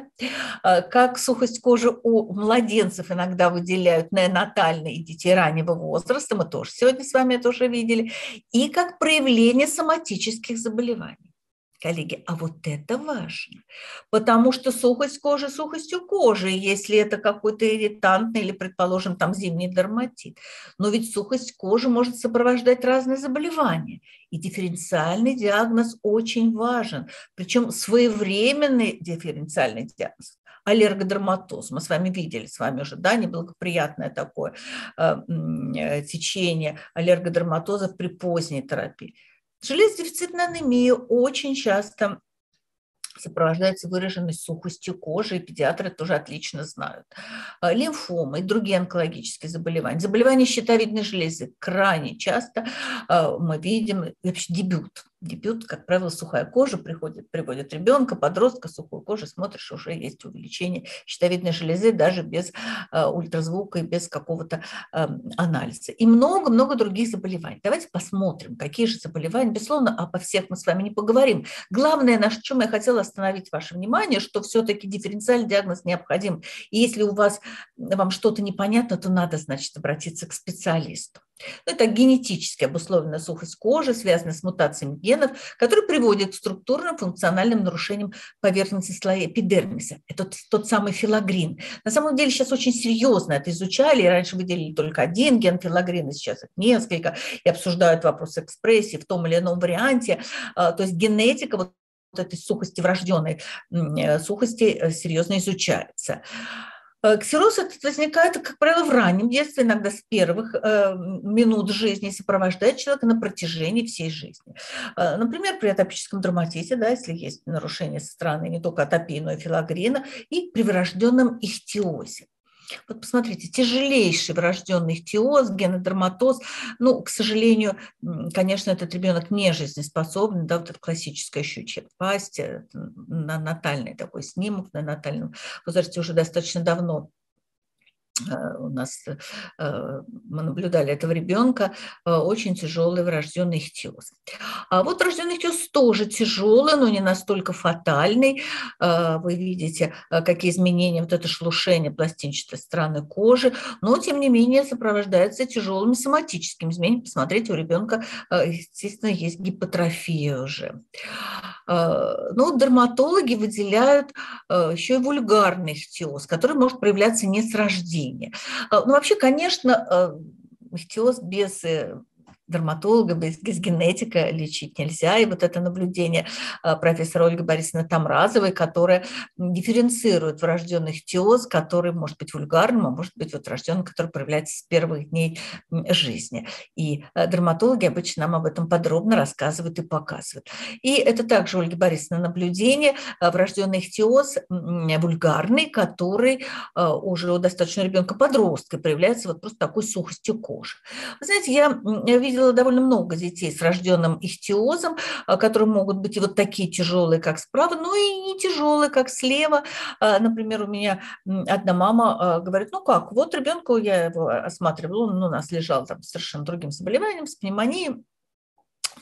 Как сухость кожи у младенцев иногда выделяют неонатальные и детей раннего возраста, мы тоже сегодня с вами это уже видели, и как проявление соматических заболеваний. Коллеги, а вот это важно, потому что сухость кожи сухостью кожи, если это какой-то ирритантный или, предположим, там зимний дерматит. Но ведь сухость кожи может сопровождать разные заболевания. И дифференциальный диагноз очень важен, причем своевременный дифференциальный диагноз. Аллергодерматоз. Мы с вами видели, с вами уже, да, неблагоприятное такое э, э, течение аллергодерматоза при поздней терапии. Железодефицитная анемия очень часто сопровождается выраженной сухостью кожи, и педиатры тоже отлично знают. Лимфомы и другие онкологические заболевания. Заболевания щитовидной железы крайне часто мы видим, вообще дебют. Дебют, как правило, сухая кожа, приходит, приводит ребенка, подростка, сухую кожу, смотришь, уже есть увеличение щитовидной железы даже без э, ультразвука и без какого-то э, анализа. И много-много других заболеваний. Давайте посмотрим, какие же заболевания. Безусловно, обо всех мы с вами не поговорим. Главное, на чем я хотела остановить ваше внимание, что все-таки дифференциальный диагноз необходим. И если у вас, вам что-то непонятно, то надо, значит, обратиться к специалисту. Это генетически обусловленная сухость кожи, связанная с мутациями генов, которые приводят к структурным функциональным нарушениям поверхности слоя эпидермиса. Это тот самый филагрин. На самом деле сейчас очень серьезно это изучали. Раньше выделили только один ген филагрина, сейчас их несколько, и обсуждают вопрос экспрессии в том или ином варианте. То есть генетика вот этой сухости, врожденной сухости, серьезно изучается. Ксероз этот возникает, как правило, в раннем детстве, иногда с первых э, минут жизни, сопровождает человека на протяжении всей жизни. Э, например, при атопическом дерматите, да, если есть нарушение со стороны не только атопии, но и филагрина, и при врожденном ихтиозе. Вот посмотрите, тяжелейший врожденный ихтиоз, генодерматоз, ну, к сожалению, конечно, этот ребенок не жизнеспособный, да, вот это классическая щучья пасть, на натальный такой снимок, на натальном возрасте уже достаточно давно. У нас мы наблюдали этого ребенка, очень тяжелый врожденный ихтиоз. А вот врожденный ихтиоз тоже тяжелый, но не настолько фатальный. Вы видите, какие изменения, вот это шелушение пластинчатой стороны кожи, но тем не менее сопровождается тяжелыми соматическими изменениями. Посмотрите, у ребенка, естественно, есть гипотрофия уже. Но дерматологи выделяют еще и вульгарный ихтиоз, который может проявляться не с рождения. Ну, вообще, конечно, ихтиоз без дерматолога, без, без генетика лечить нельзя. И вот это наблюдение профессора Ольги Борисовны Тамразовой, которая дифференцирует врожденный ихтиоз, который может быть вульгарным, а может быть вот врожденный, который проявляется с первых дней жизни. И дерматологи обычно нам об этом подробно рассказывают и показывают. И это также Ольга Борисовна наблюдение, врожденный ихтиоз вульгарный, который уже у достаточно ребенка-подростка проявляется вот просто такой сухостью кожи. Вы знаете, я видела видела довольно много детей с рожденным ихтиозом, которые могут быть и вот такие тяжелые, как справа, но и не тяжелые, как слева. Например, у меня одна мама говорит, ну как, вот ребенку я его осматривала, он у нас лежал там с совершенно другим заболеванием, с пневмонией.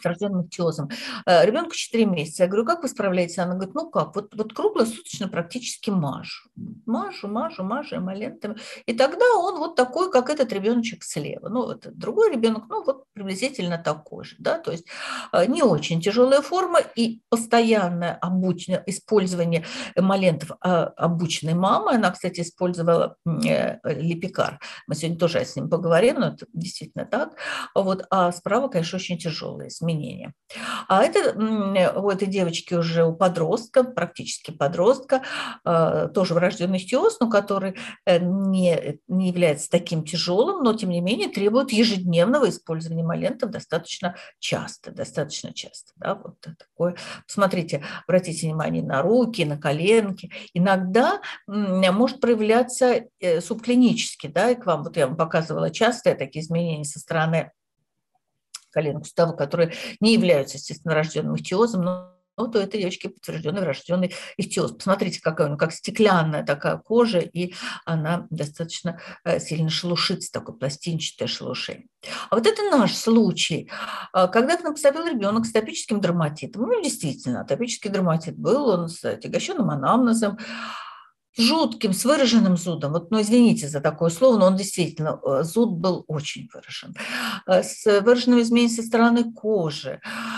с рожденным ихтиозом. Ребенку четыре месяца. Я говорю, как вы справляетесь? Она говорит, ну как, вот, вот круглосуточно практически мажу. Мажу, мажу, мажу эмолентами. И тогда он вот такой, как этот ребеночек слева. Ну, вот другой ребенок, ну, вот приблизительно такой же, да, то есть не очень тяжелая форма и постоянное обучение, использование эмолентов обученной мамой. Она, кстати, использовала липикар. Мы сегодня тоже с ним поговорим, но это действительно так. Вот, а справа, конечно, очень тяжелые изменения. А это у этой девочки уже у подростка, практически подростка, тоже врожденный ихтиоз, но который не, не является таким тяжелым, но тем не менее требует ежедневного использования эмолентов достаточно часто, достаточно часто. Да, вот такое. Посмотрите, обратите внимание на руки, на коленки. Иногда может проявляться субклинически, да, и к вам, вот я вам показывала частые такие изменения со стороны коленных суставов, которые не являются, естественно, рожденным ихтиозом, но но то этой девочке подтвержденный врожденный ихтиоз. Посмотрите, какая у нее, как стеклянная такая кожа, и она достаточно сильно шелушится, такое пластинчатое шелушение. А вот это наш случай. Когда к нам поступил ребенок с атопическим дерматитом, ну, действительно, атопический дерматит был, он с отягощенным анамнезом, жутким, с выраженным зудом. Вот, ну, извините за такое слово, но он действительно, зуд был очень выражен. С выраженными изменениями со стороны кожи.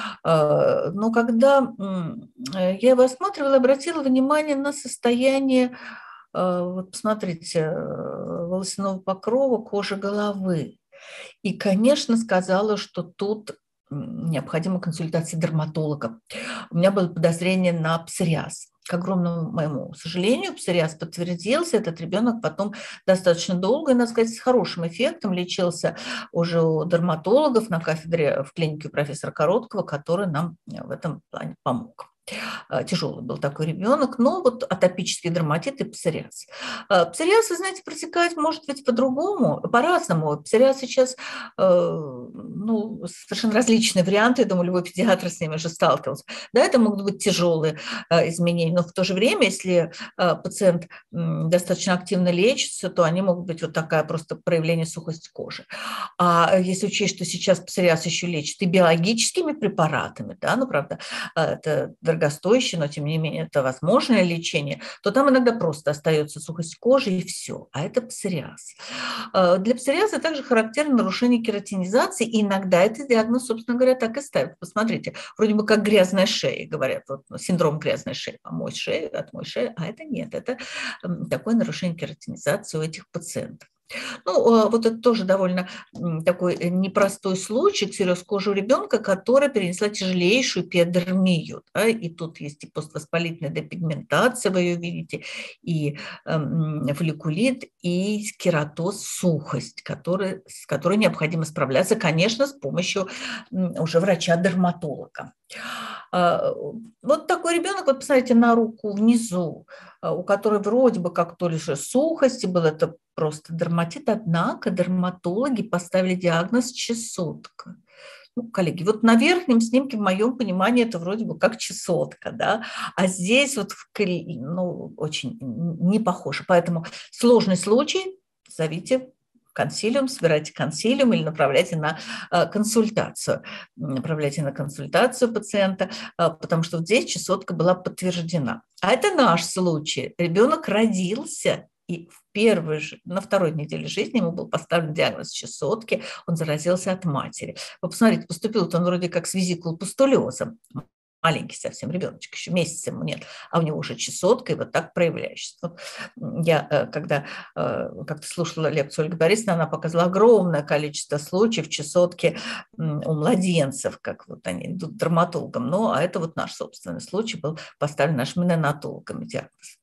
Но когда я его осматривала, обратила внимание на состояние, вот посмотрите, волосяного покрова, кожи головы. И, конечно, сказала, что тут необходима консультация дерматолога. У меня было подозрение на псориаз. К огромному моему сожалению, псориаз подтвердился. Этот ребенок потом достаточно долго, и, надо сказать, с хорошим эффектом лечился уже у дерматологов на кафедре в клинике у профессора Короткого, который нам в этом плане помог. Тяжелый был такой ребенок, но вот атопический дерматит и псориаз. Псориаз, вы знаете, протекать может быть по-другому, по-разному. Псориаз сейчас, ну, совершенно различные варианты, я думаю, любой педиатр с ними уже сталкивался. Да, это могут быть тяжелые изменения, но в то же время, если пациент достаточно активно лечится, то они могут быть вот такая просто проявление сухости кожи. А если учесть, что сейчас псориаз еще лечит и биологическими препаратами, да, ну, правда, это дорогостоящее, но тем не менее это возможное лечение, то там иногда просто остается сухость кожи и все, а это псориаз. Для псориаза также характерно нарушение кератинизации, и иногда этот диагноз, собственно говоря, так и ставят. Посмотрите, вроде бы как грязная шея, говорят, вот, синдром грязной шеи, помой шею, отмой шею, а это нет, это такое нарушение кератинизации у этих пациентов. Ну, вот это тоже довольно такой непростой случай, ксероз кожи у ребенка, которая перенесла тяжелейшую пиодермию. Да, и тут есть и поствоспалительная депигментация, вы ее видите, и э, фолликулит, и кератоз, сухость, который, с которой необходимо справляться, конечно, с помощью уже врача-дерматолога. Вот такой ребенок, вот посмотрите на руку внизу, у которой вроде бы как то лишь сухости был, это просто дерматит, однако дерматологи поставили диагноз чесотка. Ну, коллеги, вот на верхнем снимке, в моем понимании, это вроде бы как чесотка, да, а здесь вот ну, очень не похоже. Поэтому сложный случай, зовите консилиум, собирайте консилиум или направляйте на консультацию. Направляйте на консультацию пациента, потому что вот здесь чесотка была подтверждена. А это наш случай. Ребенок родился, и в первой же, на второй неделе жизни ему был поставлен диагноз чесотки, он заразился от матери. Вы посмотрите, поступил он вроде как с визикулопустулезом. Маленький совсем ребеночек, еще месяца ему нет, а у него уже чесотка, и вот так проявляющаяся. Вот я, когда как-то слушала лекцию Ольги Борисовны, она показала огромное количество случаев чесотки у младенцев, как вот они идут к дерматологам. Ну, а это вот наш собственный случай был поставлен нашими неонатологами диагноз.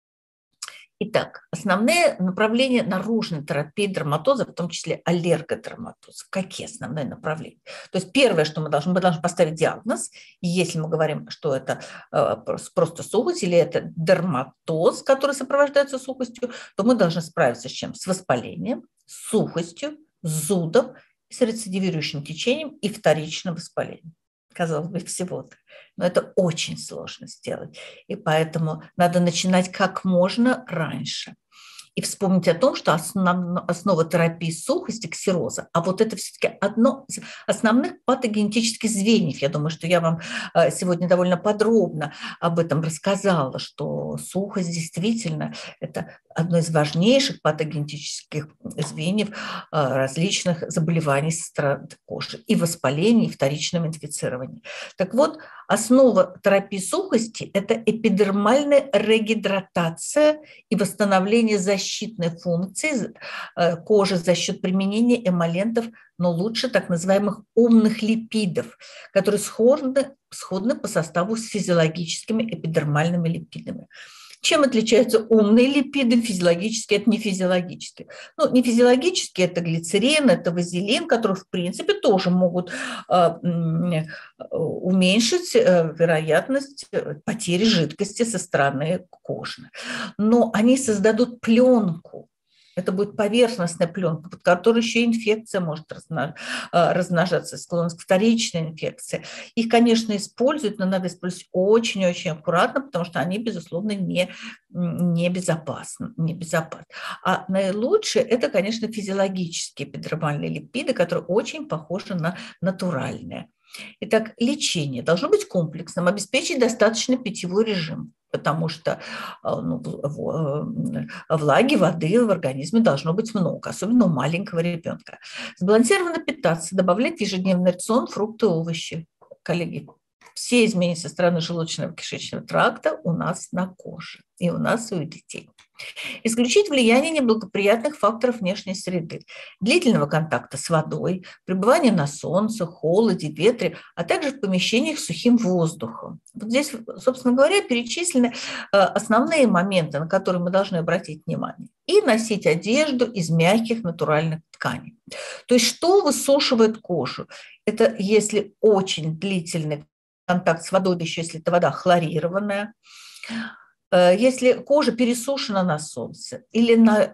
Итак, основные направления наружной терапии дерматоза, в том числе аллергодерматоза. Какие основные направления? То есть первое, что мы должны, мы должны поставить диагноз, и если мы говорим, что это э, просто сухость или это дерматоз, который сопровождается сухостью, то мы должны справиться с чем? С воспалением, с сухостью, с зудом, с рецидивирующим течением и вторичным воспалением. Казалось бы, всего-то. Но это очень сложно сделать. И поэтому надо начинать как можно раньше. и вспомнить о том, что основ, основа терапии сухости – ксероза. А вот это все-таки одно из основных патогенетических звеньев. Я думаю, что я вам сегодня довольно подробно об этом рассказала, что сухость действительно – это одно из важнейших патогенетических звеньев различных заболеваний со стороны кожи и воспалений, и вторичного инфицирования. Так вот, основа терапии сухости – это эпидермальная регидратация и восстановление защитной функции кожи за счет применения эмолентов, но лучше так называемых умных липидов, которые сходны, сходны по составу с физиологическими эпидермальными липидами. Чем отличаются умные липиды, физиологические, это не физиологические. Ну, не физиологические – это глицерин, это вазелин, которые, в принципе, тоже могут э, уменьшить э, вероятность потери жидкости со стороны кожи. Но они создадут пленку. Это будет поверхностная пленка, под которой еще инфекция может размножаться, склонность к вторичной инфекции. Их, конечно, используют, но надо использовать очень-очень аккуратно, потому что они, безусловно, не, не безопасны. Не безопасны. А наилучшее – это, конечно, физиологические эпидермальные липиды, которые очень похожи на натуральные. Итак, лечение должно быть комплексным, обеспечить достаточный питьевой режим, потому что ну, влаги, воды в организме должно быть много, особенно у маленького ребенка. Сбалансированно питаться, добавлять в ежедневный рацион фрукты и овощи. Коллеги, все изменения со стороны желудочного кишечного тракта у нас на коже, и у нас, и у детей. Исключить влияние неблагоприятных факторов внешней среды, длительного контакта с водой, пребывания на солнце, холоде, ветре, а также в помещениях с сухим воздухом. Вот здесь, собственно говоря, перечислены основные моменты, на которые мы должны обратить внимание. И носить одежду из мягких натуральных тканей. То есть что высушивает кожу? Это если очень длительный контакт с водой, да еще если эта вода хлорированная, если кожа пересушена на солнце или на,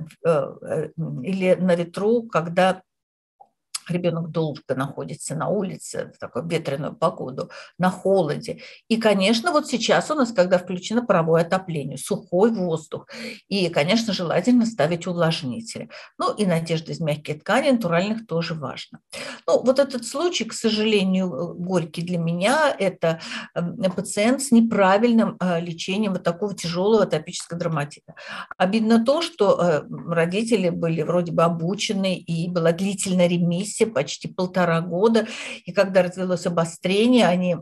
или на ветру, когда ребенок долго находится на улице в такую ветреную погоду, на холоде. И, конечно, вот сейчас у нас, когда включено паровое отопление, сухой воздух. И, конечно, желательно ставить увлажнители. Ну и надежда из мягких тканей натуральных тоже важно. Ну, вот этот случай, к сожалению, горький для меня, это пациент с неправильным лечением вот такого тяжелого атопического дерматита. Обидно то, что родители были вроде бы обучены, и была длительная ремиссия, почти полтора года, и когда развилось обострение, они,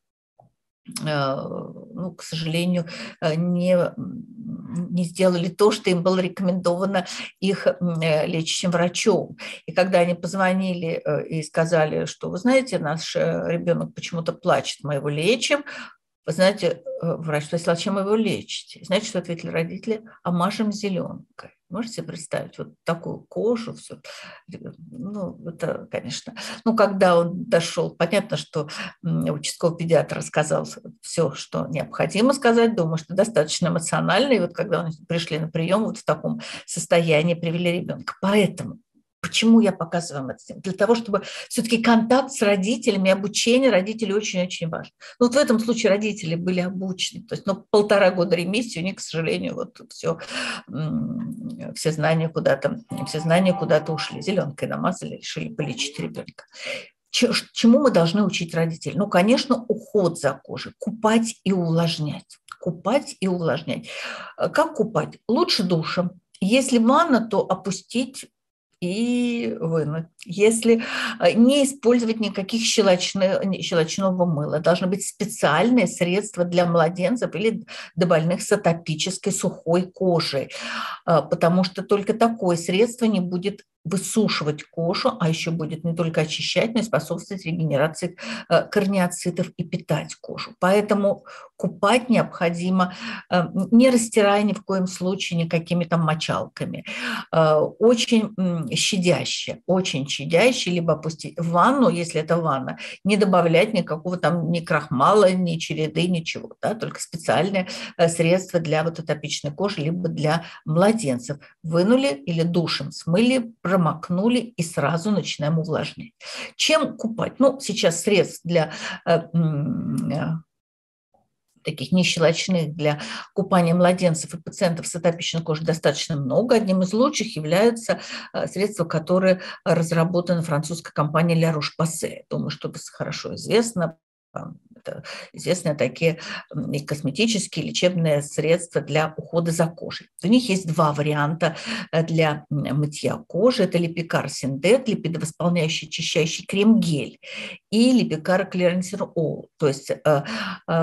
ну, к сожалению, не, не сделали то, что им было рекомендовано их лечащим врачом. И когда они позвонили и сказали, что, вы знаете, наш ребенок почему-то плачет, мы его лечим, вы знаете, врач спросил, а чем вы его лечите? Знаете, что ответили родители? А мажем зеленкой. Можете себе представить вот такую кожу, все. Ну, это, конечно. Ну, когда он дошел, понятно, что участковый педиатр рассказал все, что необходимо сказать. Думаю, что достаточно эмоционально. И вот когда они пришли на прием, вот в таком состоянии привели ребенка. Поэтому почему я показываю вам это? Для того, чтобы все-таки контакт с родителями, обучение родителей очень-очень важно. Ну, вот в этом случае родители были обучены. То есть, ну, полтора года ремиссии, у них, к сожалению, вот все, все знания куда-то, все знания куда-то ушли. Зеленкой намазали, решили полечить ребенка. Чему мы должны учить родителей? Ну, конечно, уход за кожей, купать и увлажнять. Купать и увлажнять. Как купать? Лучше душем. Если ванна, то опустить и вынуть. Если не использовать никаких щелочных, щелочного мыла, должны быть специальные средства для младенцев или для больных с атопической сухой кожей, потому что только такое средство не будет высушивать кожу, а еще будет не только очищать, но и способствовать регенерации корнеоцитов и питать кожу. Поэтому купать необходимо, не растирая ни в коем случае никакими там мочалками. Очень щадяще, очень щадяще, либо опустить в ванну, если это ванна, не добавлять никакого там ни крахмала, ни череды, ничего, да, только специальные средства для вот атопичной кожи, либо для младенцев. Вынули или душем смыли, промокнули и сразу начинаем увлажнять. Чем купать? Ну, сейчас средств для таких нещелочных для купания младенцев и пациентов с атопичной кожей достаточно много. Одним из лучших являются средства, которые разработаны французской компанией La Roche-Posay. Думаю, что это хорошо известно. Это известные такие и косметические, лечебные средства для ухода за кожей. У них есть два варианта для мытья кожи. Это Липикар Синдет, липидовосполняющий очищающий крем-гель, и Липикар Клерансин Ол, то есть э, э,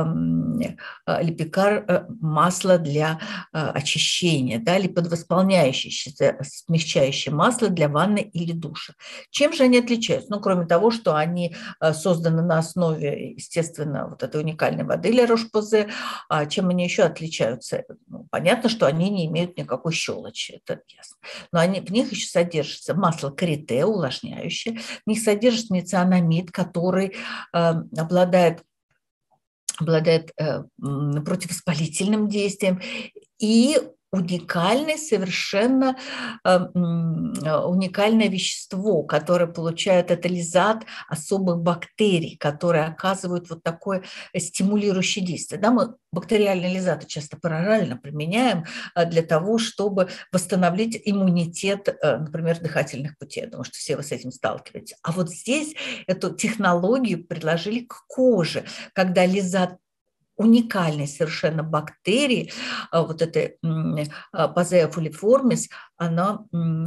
Липикар э, масло для э, очищения, да, липидовосполняющее, смягчающее масло для ванны или душа. Чем же они отличаются? Ну, кроме того, что они э, созданы на основе, естественно, вот этой уникальной воды La Roche-Posay, а чем они еще отличаются? Ну, понятно, что они не имеют никакой щелочи, это ясно. Но они, в них еще содержится масло карите, увлажняющее, в них содержится ницианамид, который э, обладает, обладает э, противовоспалительным действием, и уникальное, совершенно э, уникальное вещество, которое получает атализат особых бактерий, которые оказывают вот такое стимулирующее действие. Да, мы бактериальные лизаты часто параллельно применяем для того, чтобы восстановить иммунитет, например, дыхательных путей. Я думаю, что все вы с этим сталкиваетесь. А вот здесь эту технологию предложили к коже, когда лизат уникальной совершенно бактерии, вот этой Posea fuliformis, она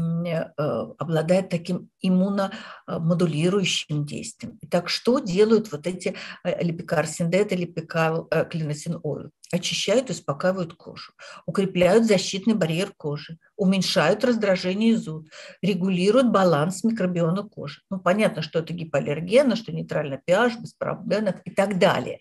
обладает таким иммуномодулирующим действием. Итак, что делают вот эти Липикар Синдет и Липикар Клерансин Ойл? Очищают и успокаивают кожу, укрепляют защитный барьер кожи, уменьшают раздражение и зуд, регулируют баланс микробиома кожи. Ну, понятно, что это гипоаллергенно, что нейтральный pH, без парабенов и так далее.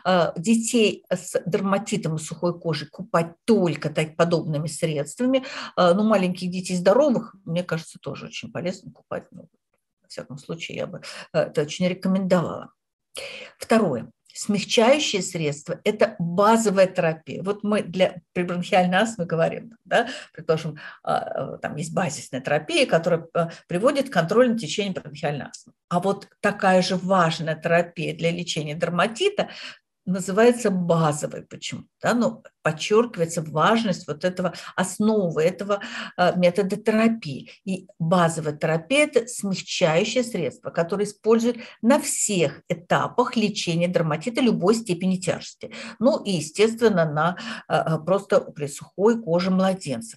Детей с дерматитом и сухой кожей купать только так, подобными средствами. Ну, маленьких детей здоровых, мне кажется, тоже очень полезно купать. Ну, во всяком случае, я бы это очень рекомендовала. Второе. Смягчающие средства – это базовая терапия. Вот мы для пребронхиальной астмы говорим, да, предположим, там есть базисная терапия, которая приводит к контролю течения бронхиальной астмы. А вот такая же важная терапия для лечения дерматита называется базовой. Почему? Да, ну, подчеркивается важность вот этого основы, этого э, метода терапии. И базовая терапия – это смягчающее средство, которое используют на всех этапах лечения дерматита любой степени тяжести. Ну и, естественно, на э, просто при сухой коже младенца.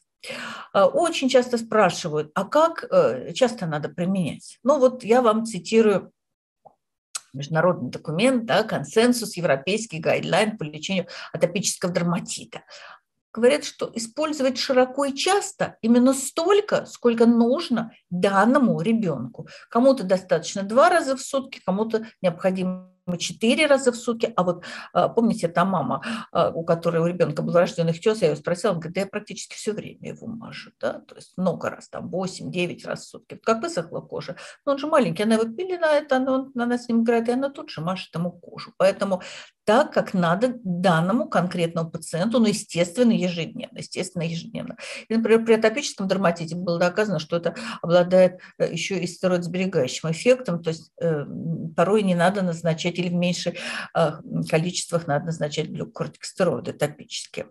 Очень часто спрашивают, а как э, часто надо применять? Ну вот я вам цитирую международный документ, да, консенсус, европейский гайдлайн по лечению атопического дерматита. Говорят, что использовать широко и часто именно столько, сколько нужно данному ребенку. Кому-то достаточно два раза в сутки, кому-то необходимо четыре раза в сутки. А вот помните, та мама, у которой у ребенка был рожденный ихтиоз, я ее спросила, она говорит, да я практически все время его мажу, да, то есть много раз, там восемь-девять раз в сутки. Как высохла кожа, но он же маленький, она его пеленает, она, она с ним играет, и она тут же машет ему кожу. Поэтому так, как надо данному конкретному пациенту, ну, естественно, ежедневно, естественно, ежедневно. И, например, при атопическом дерматите было доказано, что это обладает еще и стероидосберегающим эффектом, то есть э, порой не надо назначать или в меньших э, количествах надо назначать глюкокортикостероиды топические.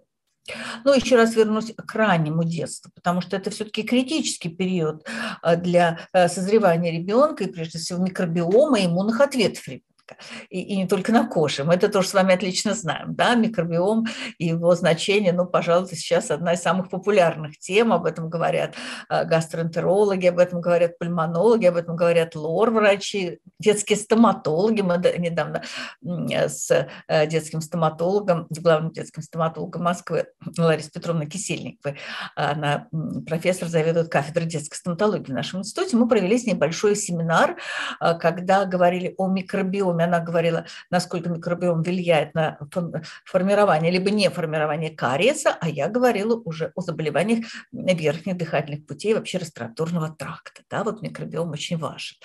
Но еще раз вернусь к раннему детству, потому что это все-таки критический период для созревания ребенка и, прежде всего, микробиома и иммунных ответов ребенка. И, и не только на коже. Мы это тоже с вами отлично знаем. Да? Микробиом и его значение, ну, пожалуй, сейчас одна из самых популярных тем. Об этом говорят гастроэнтерологи, об этом говорят пульмонологи, об этом говорят лор-врачи, детские стоматологи. Мы недавно с детским стоматологом, с главным детским стоматологом Москвы Ларисой Петровной Кисельниковой, она профессор, заведует кафедрой детской стоматологии в нашем институте, мы провели с ней большой семинар, когда говорили о микробиоме. Она говорила, насколько микробиом влияет на формирование либо не формирование кариеса, а я говорила уже о заболеваниях верхних дыхательных путей, вообще респираторного тракта. Да, вот микробиом очень важен.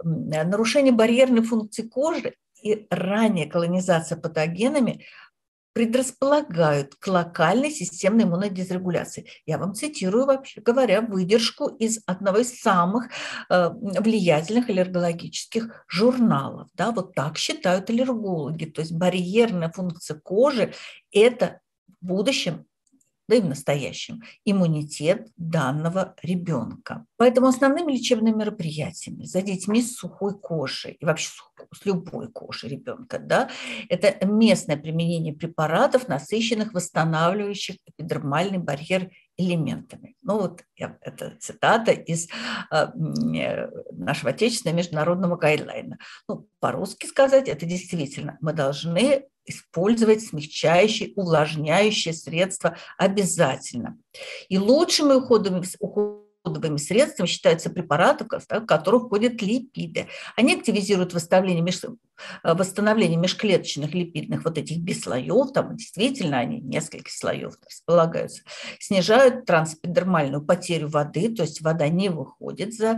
Нарушение барьерной функции кожи и ранняя колонизация патогенами предрасполагают к локальной системной иммунной дисрегуляции. Я вам цитирую, вообще говоря, выдержку из одного из самых э, влиятельных аллергологических журналов. Да, вот так считают аллергологи. То есть барьерная функция кожи – это в будущем, да и в настоящем, иммунитет данного ребенка. Поэтому основными лечебными мероприятиями за детьми с сухой кожей и вообще с любой кожей ребенка, да, это местное применение препаратов, насыщенных восстанавливающих эпидермальный барьер элементами. Ну вот я, это цитата из э, нашего отечественного международного гайдлайна. Ну, по-русски сказать, это действительно мы должны использовать смягчающие, увлажняющие средства обязательно. И лучшими уходовыми, уходовыми средствами считаются препараты, в которых входят липиды. Они активизируют восстановление, меж... восстановление межклеточных липидных вот этих бислоев, там действительно они несколько слоев располагаются, снижают трансэпидермальную потерю воды, то есть вода не выходит за,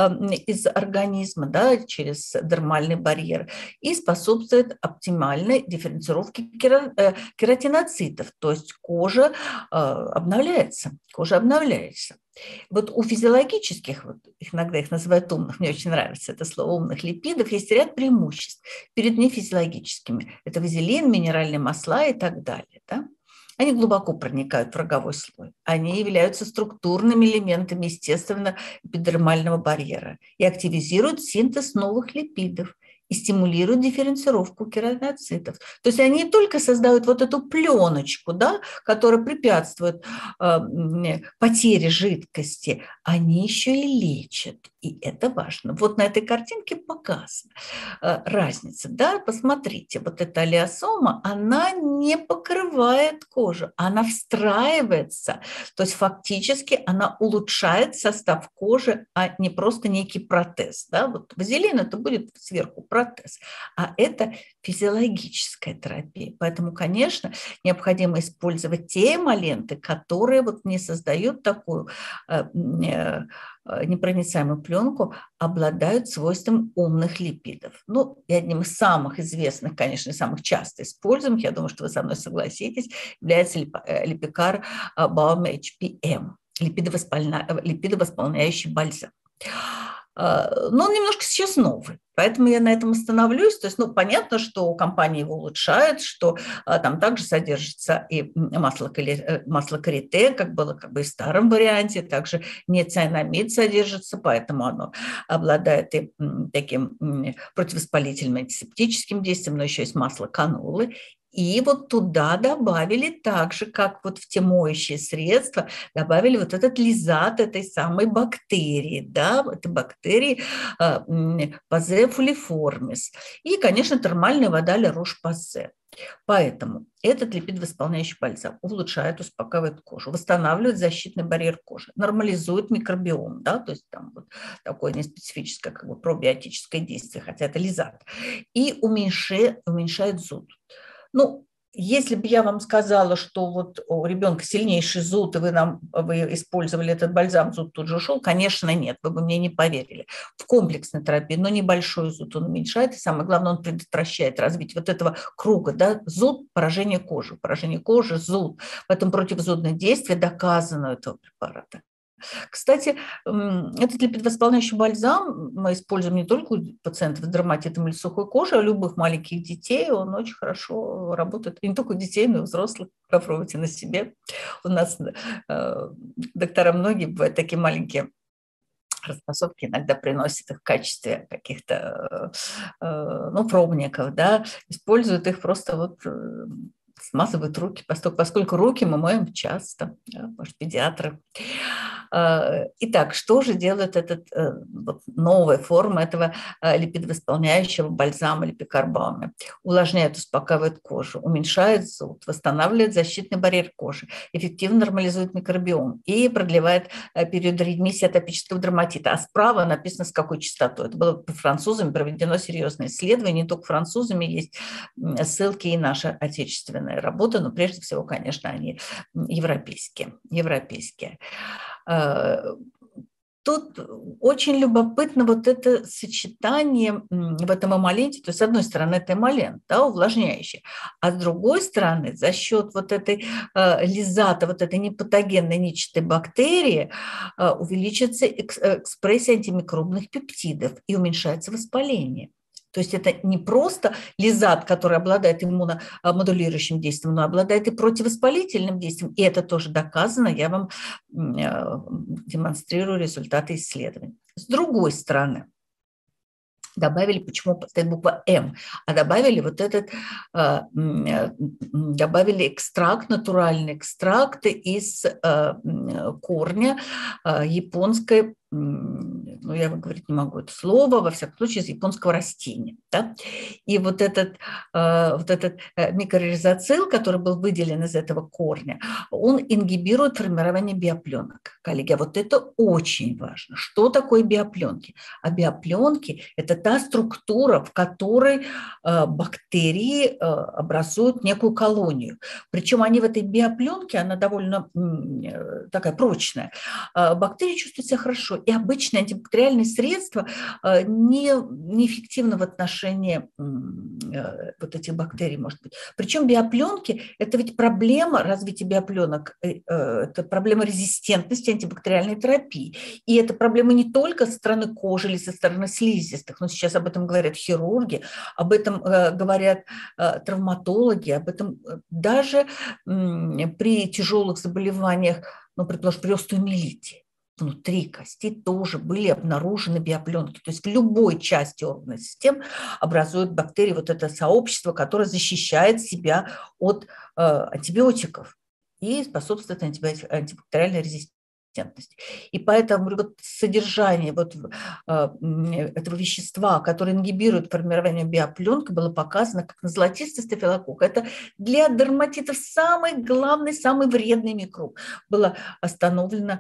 из организма, да, через дермальный барьер, и способствует оптимальной дифференцировке кератиноцитов, то есть кожа обновляется, кожа обновляется. Вот у физиологических, вот иногда их называют умных, мне очень нравится это слово, умных липидов, есть ряд преимуществ перед нефизиологическими. Это вазелин, минеральные масла и так далее. Да? Они глубоко проникают в роговой слой. Они являются структурными элементами, естественно, эпидермального барьера и активизируют синтез новых липидов и стимулируют дифференцировку кератиноцитов. То есть они не только создают вот эту пленочку, да, которая препятствует э, потере жидкости, они еще и лечат. И это важно. Вот на этой картинке показана э, разница. Да? Посмотрите, вот эта алиосома, она не покрывает кожу, она встраивается. То есть фактически она улучшает состав кожи, а не просто некий протез. Да? Вот вазелин – это будет сверху протез, а это физиологическая терапия. Поэтому, конечно, необходимо использовать те эмолленты, которые вот не создают такую э, э, непроницаемую пленку, обладают свойством умных липидов. Ну, и одним из самых известных, конечно, самых часто используемых, я думаю, что вы со мной согласитесь, является Липикар Балм эйч пи эм, липидовосполняющий бальзам. Но он немножко сейчас новый, поэтому я на этом остановлюсь. То есть, ну, понятно, что компания его улучшает, что а, там также содержится и масло, масло карите, как было как бы и в старом варианте, также нецианамид содержится, поэтому оно обладает и м, таким м, противовоспалительным антисептическим действием, но еще есть масло канулы. И вот туда добавили так же, как вот в те моющие средства, добавили вот этот лизат этой самой бактерии, да, этой бактерии Пазе фулиформис. И, конечно, термальная вода Ля Рош-Посay. Поэтому этот липидовосполняющий бальзам улучшает, успокаивает кожу, восстанавливает защитный барьер кожи, нормализует микробиом, да, то есть там вот такое неспецифическое как бы пробиотическое действие, хотя это лизат, и уменьшает, уменьшает зуд. Ну, если бы я вам сказала, что вот у ребенка сильнейший зуд, и вы, нам, вы использовали этот бальзам, зуд тут же ушел, конечно, нет, вы бы мне не поверили. В комплексной терапии, но небольшой зуд он уменьшает, и самое главное, он предотвращает развитие вот этого круга, да, зуд, поражение кожи, поражение кожи, зуд. Поэтому противозудное действие доказано у этого препарата. Кстати, этот липидовосполняющий бальзам мы используем не только у пациентов с дерматитом или сухой кожей, а у любых маленьких детей. Он очень хорошо работает. И не только у детей, но и у взрослых. Попробуйте на себе. У нас э, доктора многие бывают такие маленькие распасовки, иногда приносят их в качестве каких-то э, ну, пробников, да, используют их просто вот... Э, смазывают руки, поскольку, поскольку руки мы моем часто, да, может, педиатры. Итак, что же делает этот, вот, новая форма этого липидовосполняющего бальзама Липикар Балм? Увлажняет, успокаивает кожу, уменьшает зуд, восстанавливает защитный барьер кожи, эффективно нормализует микробиом и продлевает период ремиссии атопического дерматита. А справа написано, с какой частотой. Это было французами проведено серьезное исследование. Не только французами, есть ссылки и наши отечественные работы, но прежде всего, конечно, они европейские. европейские. тут очень любопытно вот это сочетание в этом эмоленте. То есть, с одной стороны, это эмолент, да, увлажняющий, а с другой стороны, за счет вот этой э, лизата, вот этой непатогенной ничатой бактерии э, увеличится экс- экспрессия антимикробных пептидов и уменьшается воспаление. То есть это не просто лизат, который обладает иммуномодулирующим действием, но обладает и противовоспалительным действием. И это тоже доказано, я вам демонстрирую результаты исследований. С другой стороны, добавили, почему стоит буква М, а добавили вот этот, добавили экстракт, натуральный экстракт из корня японской, ну, я говорить не могу это слово, во всяком случае, из японского растения. Да? И вот этот, вот этот микроризоцил, который был выделен из этого корня, он ингибирует формирование биопленок. Коллеги, а вот это очень важно. Что такое биопленки? А биопленки – это та структура, в которой бактерии образуют некую колонию. Причем они в этой биопленке, она довольно такая прочная, бактерии чувствуют себя хорошо. И обычные антибактериальные средства не, неэффективны в отношении вот этих бактерий, может быть. Причем биопленки – это ведь проблема развития биопленок, это проблема резистентности антибактериальной терапии. И это проблема не только со стороны кожи или со стороны слизистых, но сейчас об этом говорят хирурги, об этом говорят травматологи, об этом даже при тяжелых заболеваниях, ну, предположим, при остеомиелите. Внутри кости тоже были обнаружены биопленки. То есть в любой части органной системы образуют бактерии вот это сообщество, которое защищает себя от э, антибиотиков и способствует антибактериальной резистентности. И поэтому вот содержание вот этого вещества, которое ингибирует формирование биопленки, было показано как на золотистый стафилококк. Это для дерматитов самый главный, самый вредный микроб. Было остановлено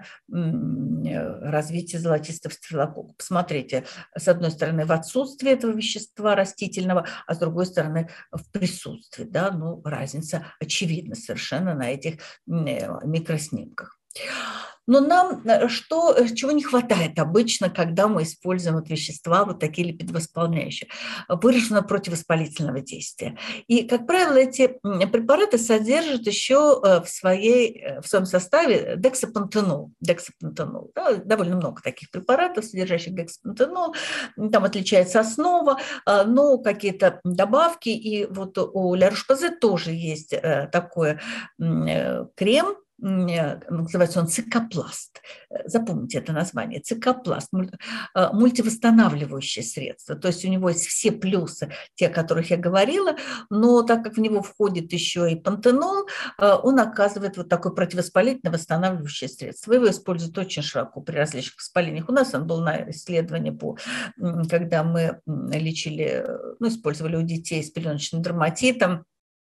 развитие золотистого стафилококка. Посмотрите, с одной стороны в отсутствии этого вещества растительного, а с другой стороны в присутствии. Да? Ну, разница очевидна совершенно на этих микроснимках. Но нам что, чего не хватает обычно, когда мы используем вот вещества, вот такие липидовосполняющие? Выражено противовоспалительного действия. И, как правило, эти препараты содержат еще в, своей, в своем составе дексапантенол. дексапантенол. Да, довольно много таких препаратов, содержащих дексапантенол. Там отличается основа, но какие-то добавки. И вот у Ля Рош-Посay тоже есть такой крем, называется он цикопласт. Запомните это название. Цикопласт, мультивосстанавливающее средство. То есть у него есть все плюсы, те, о которых я говорила, но так как в него входит еще и пантенол, он оказывает вот такое противовоспалительное восстанавливающее средство. Его используют очень широко при различных воспалениях. У нас он был на исследовании, по, когда мы лечили, ну, использовали у детей с пеленочным дерматитом.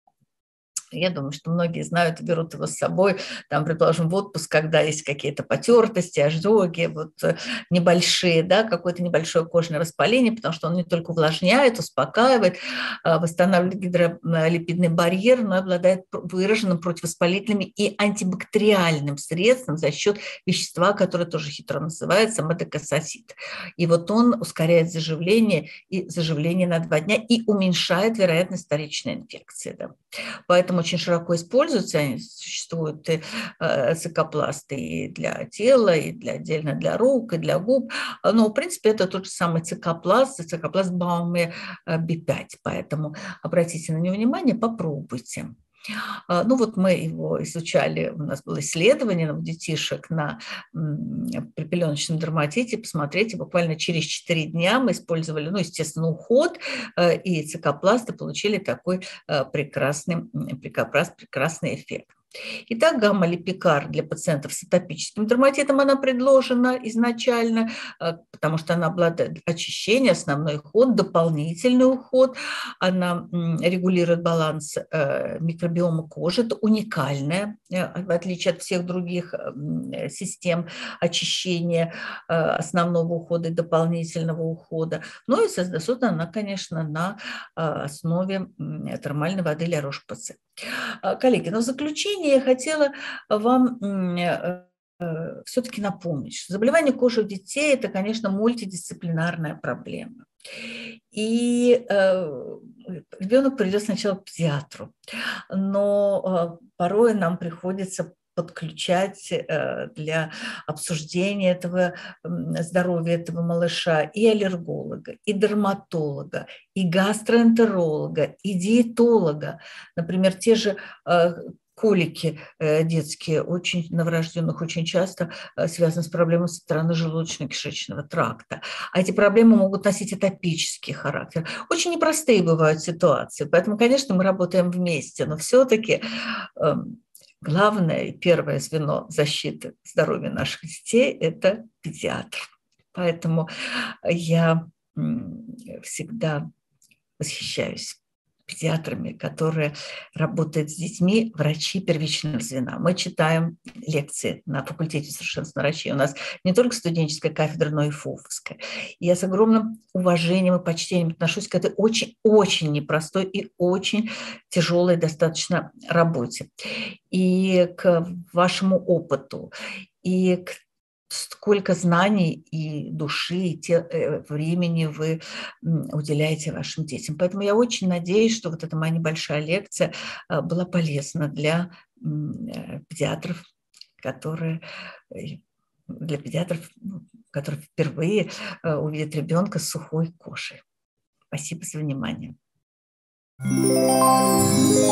Я думаю, что многие знают и берут его с собой, там, предположим, в отпуск, когда есть какие-то потертости, ожоги, вот небольшие, да, какое-то небольшое кожное воспаление, потому что он не только увлажняет, успокаивает, восстанавливает гидролипидный барьер, но и обладает выраженным противовоспалительным и антибактериальным средством за счет вещества, которое тоже хитро называется мадекасосид. И вот он ускоряет заживление, и заживление на два дня и уменьшает вероятность вторичной инфекции. Да. Поэтому очень широко используются, они существуют и э, цикопласты и для тела, и для, отдельно для рук, и для губ. Но, в принципе, это тот же самый цикопласт, цикопласт Бауме би пять. Поэтому обратите на него внимание, попробуйте. Ну вот мы его изучали, у нас было исследование у детишек на при пеленочном дерматите, посмотрите, буквально через четыре дня мы использовали, ну, естественно, уход и цикопласт, и получили такой прекрасный, прекрасный эффект. Итак, гамма-липикар для пациентов с атопическим дерматитом она предложена изначально, потому что она обладает очищением, основной уход, дополнительный уход, она регулирует баланс микробиома кожи, это уникальная, в отличие от всех других систем очищения основного ухода и дополнительного ухода. Ну и создана она, конечно, на основе термальной воды Ля Рош-Посay. Коллеги, но в заключение я хотела вам все-таки напомнить, что заболевание кожи у детей – это, конечно, мультидисциплинарная проблема. И э, ребенок придет сначала к педиатру, но э, порой нам приходится подключать э, для обсуждения этого э, здоровья этого малыша и аллерголога, и дерматолога, и гастроэнтеролога, и диетолога. Например, те же э, колики э, детские очень новорожденных очень часто э, связаны с проблемой со стороны желудочно-кишечного тракта. А эти проблемы могут носить атопический характер. Очень непростые бывают ситуации, поэтому, конечно, мы работаем вместе, но все-таки э, главное и первое звено защиты здоровья наших детей – это педиатр. Поэтому я э, всегда восхищаюсь педиатрами, которые работают с детьми, врачи первичного звена. Мы читаем лекции на факультете совершенства врачей. У нас не только студенческая кафедра, но и ФОФовская. И я с огромным уважением и почтением отношусь к этой очень-очень непростой и очень тяжелой достаточно работе. И к вашему опыту, и к сколько знаний и души, и те, э, времени вы уделяете вашим детям. Поэтому я очень надеюсь, что вот эта моя небольшая лекция э, была полезна для э, педиатров, которые, для педиатров, которые впервые э, увидят ребенка с сухой кожей. Спасибо за внимание.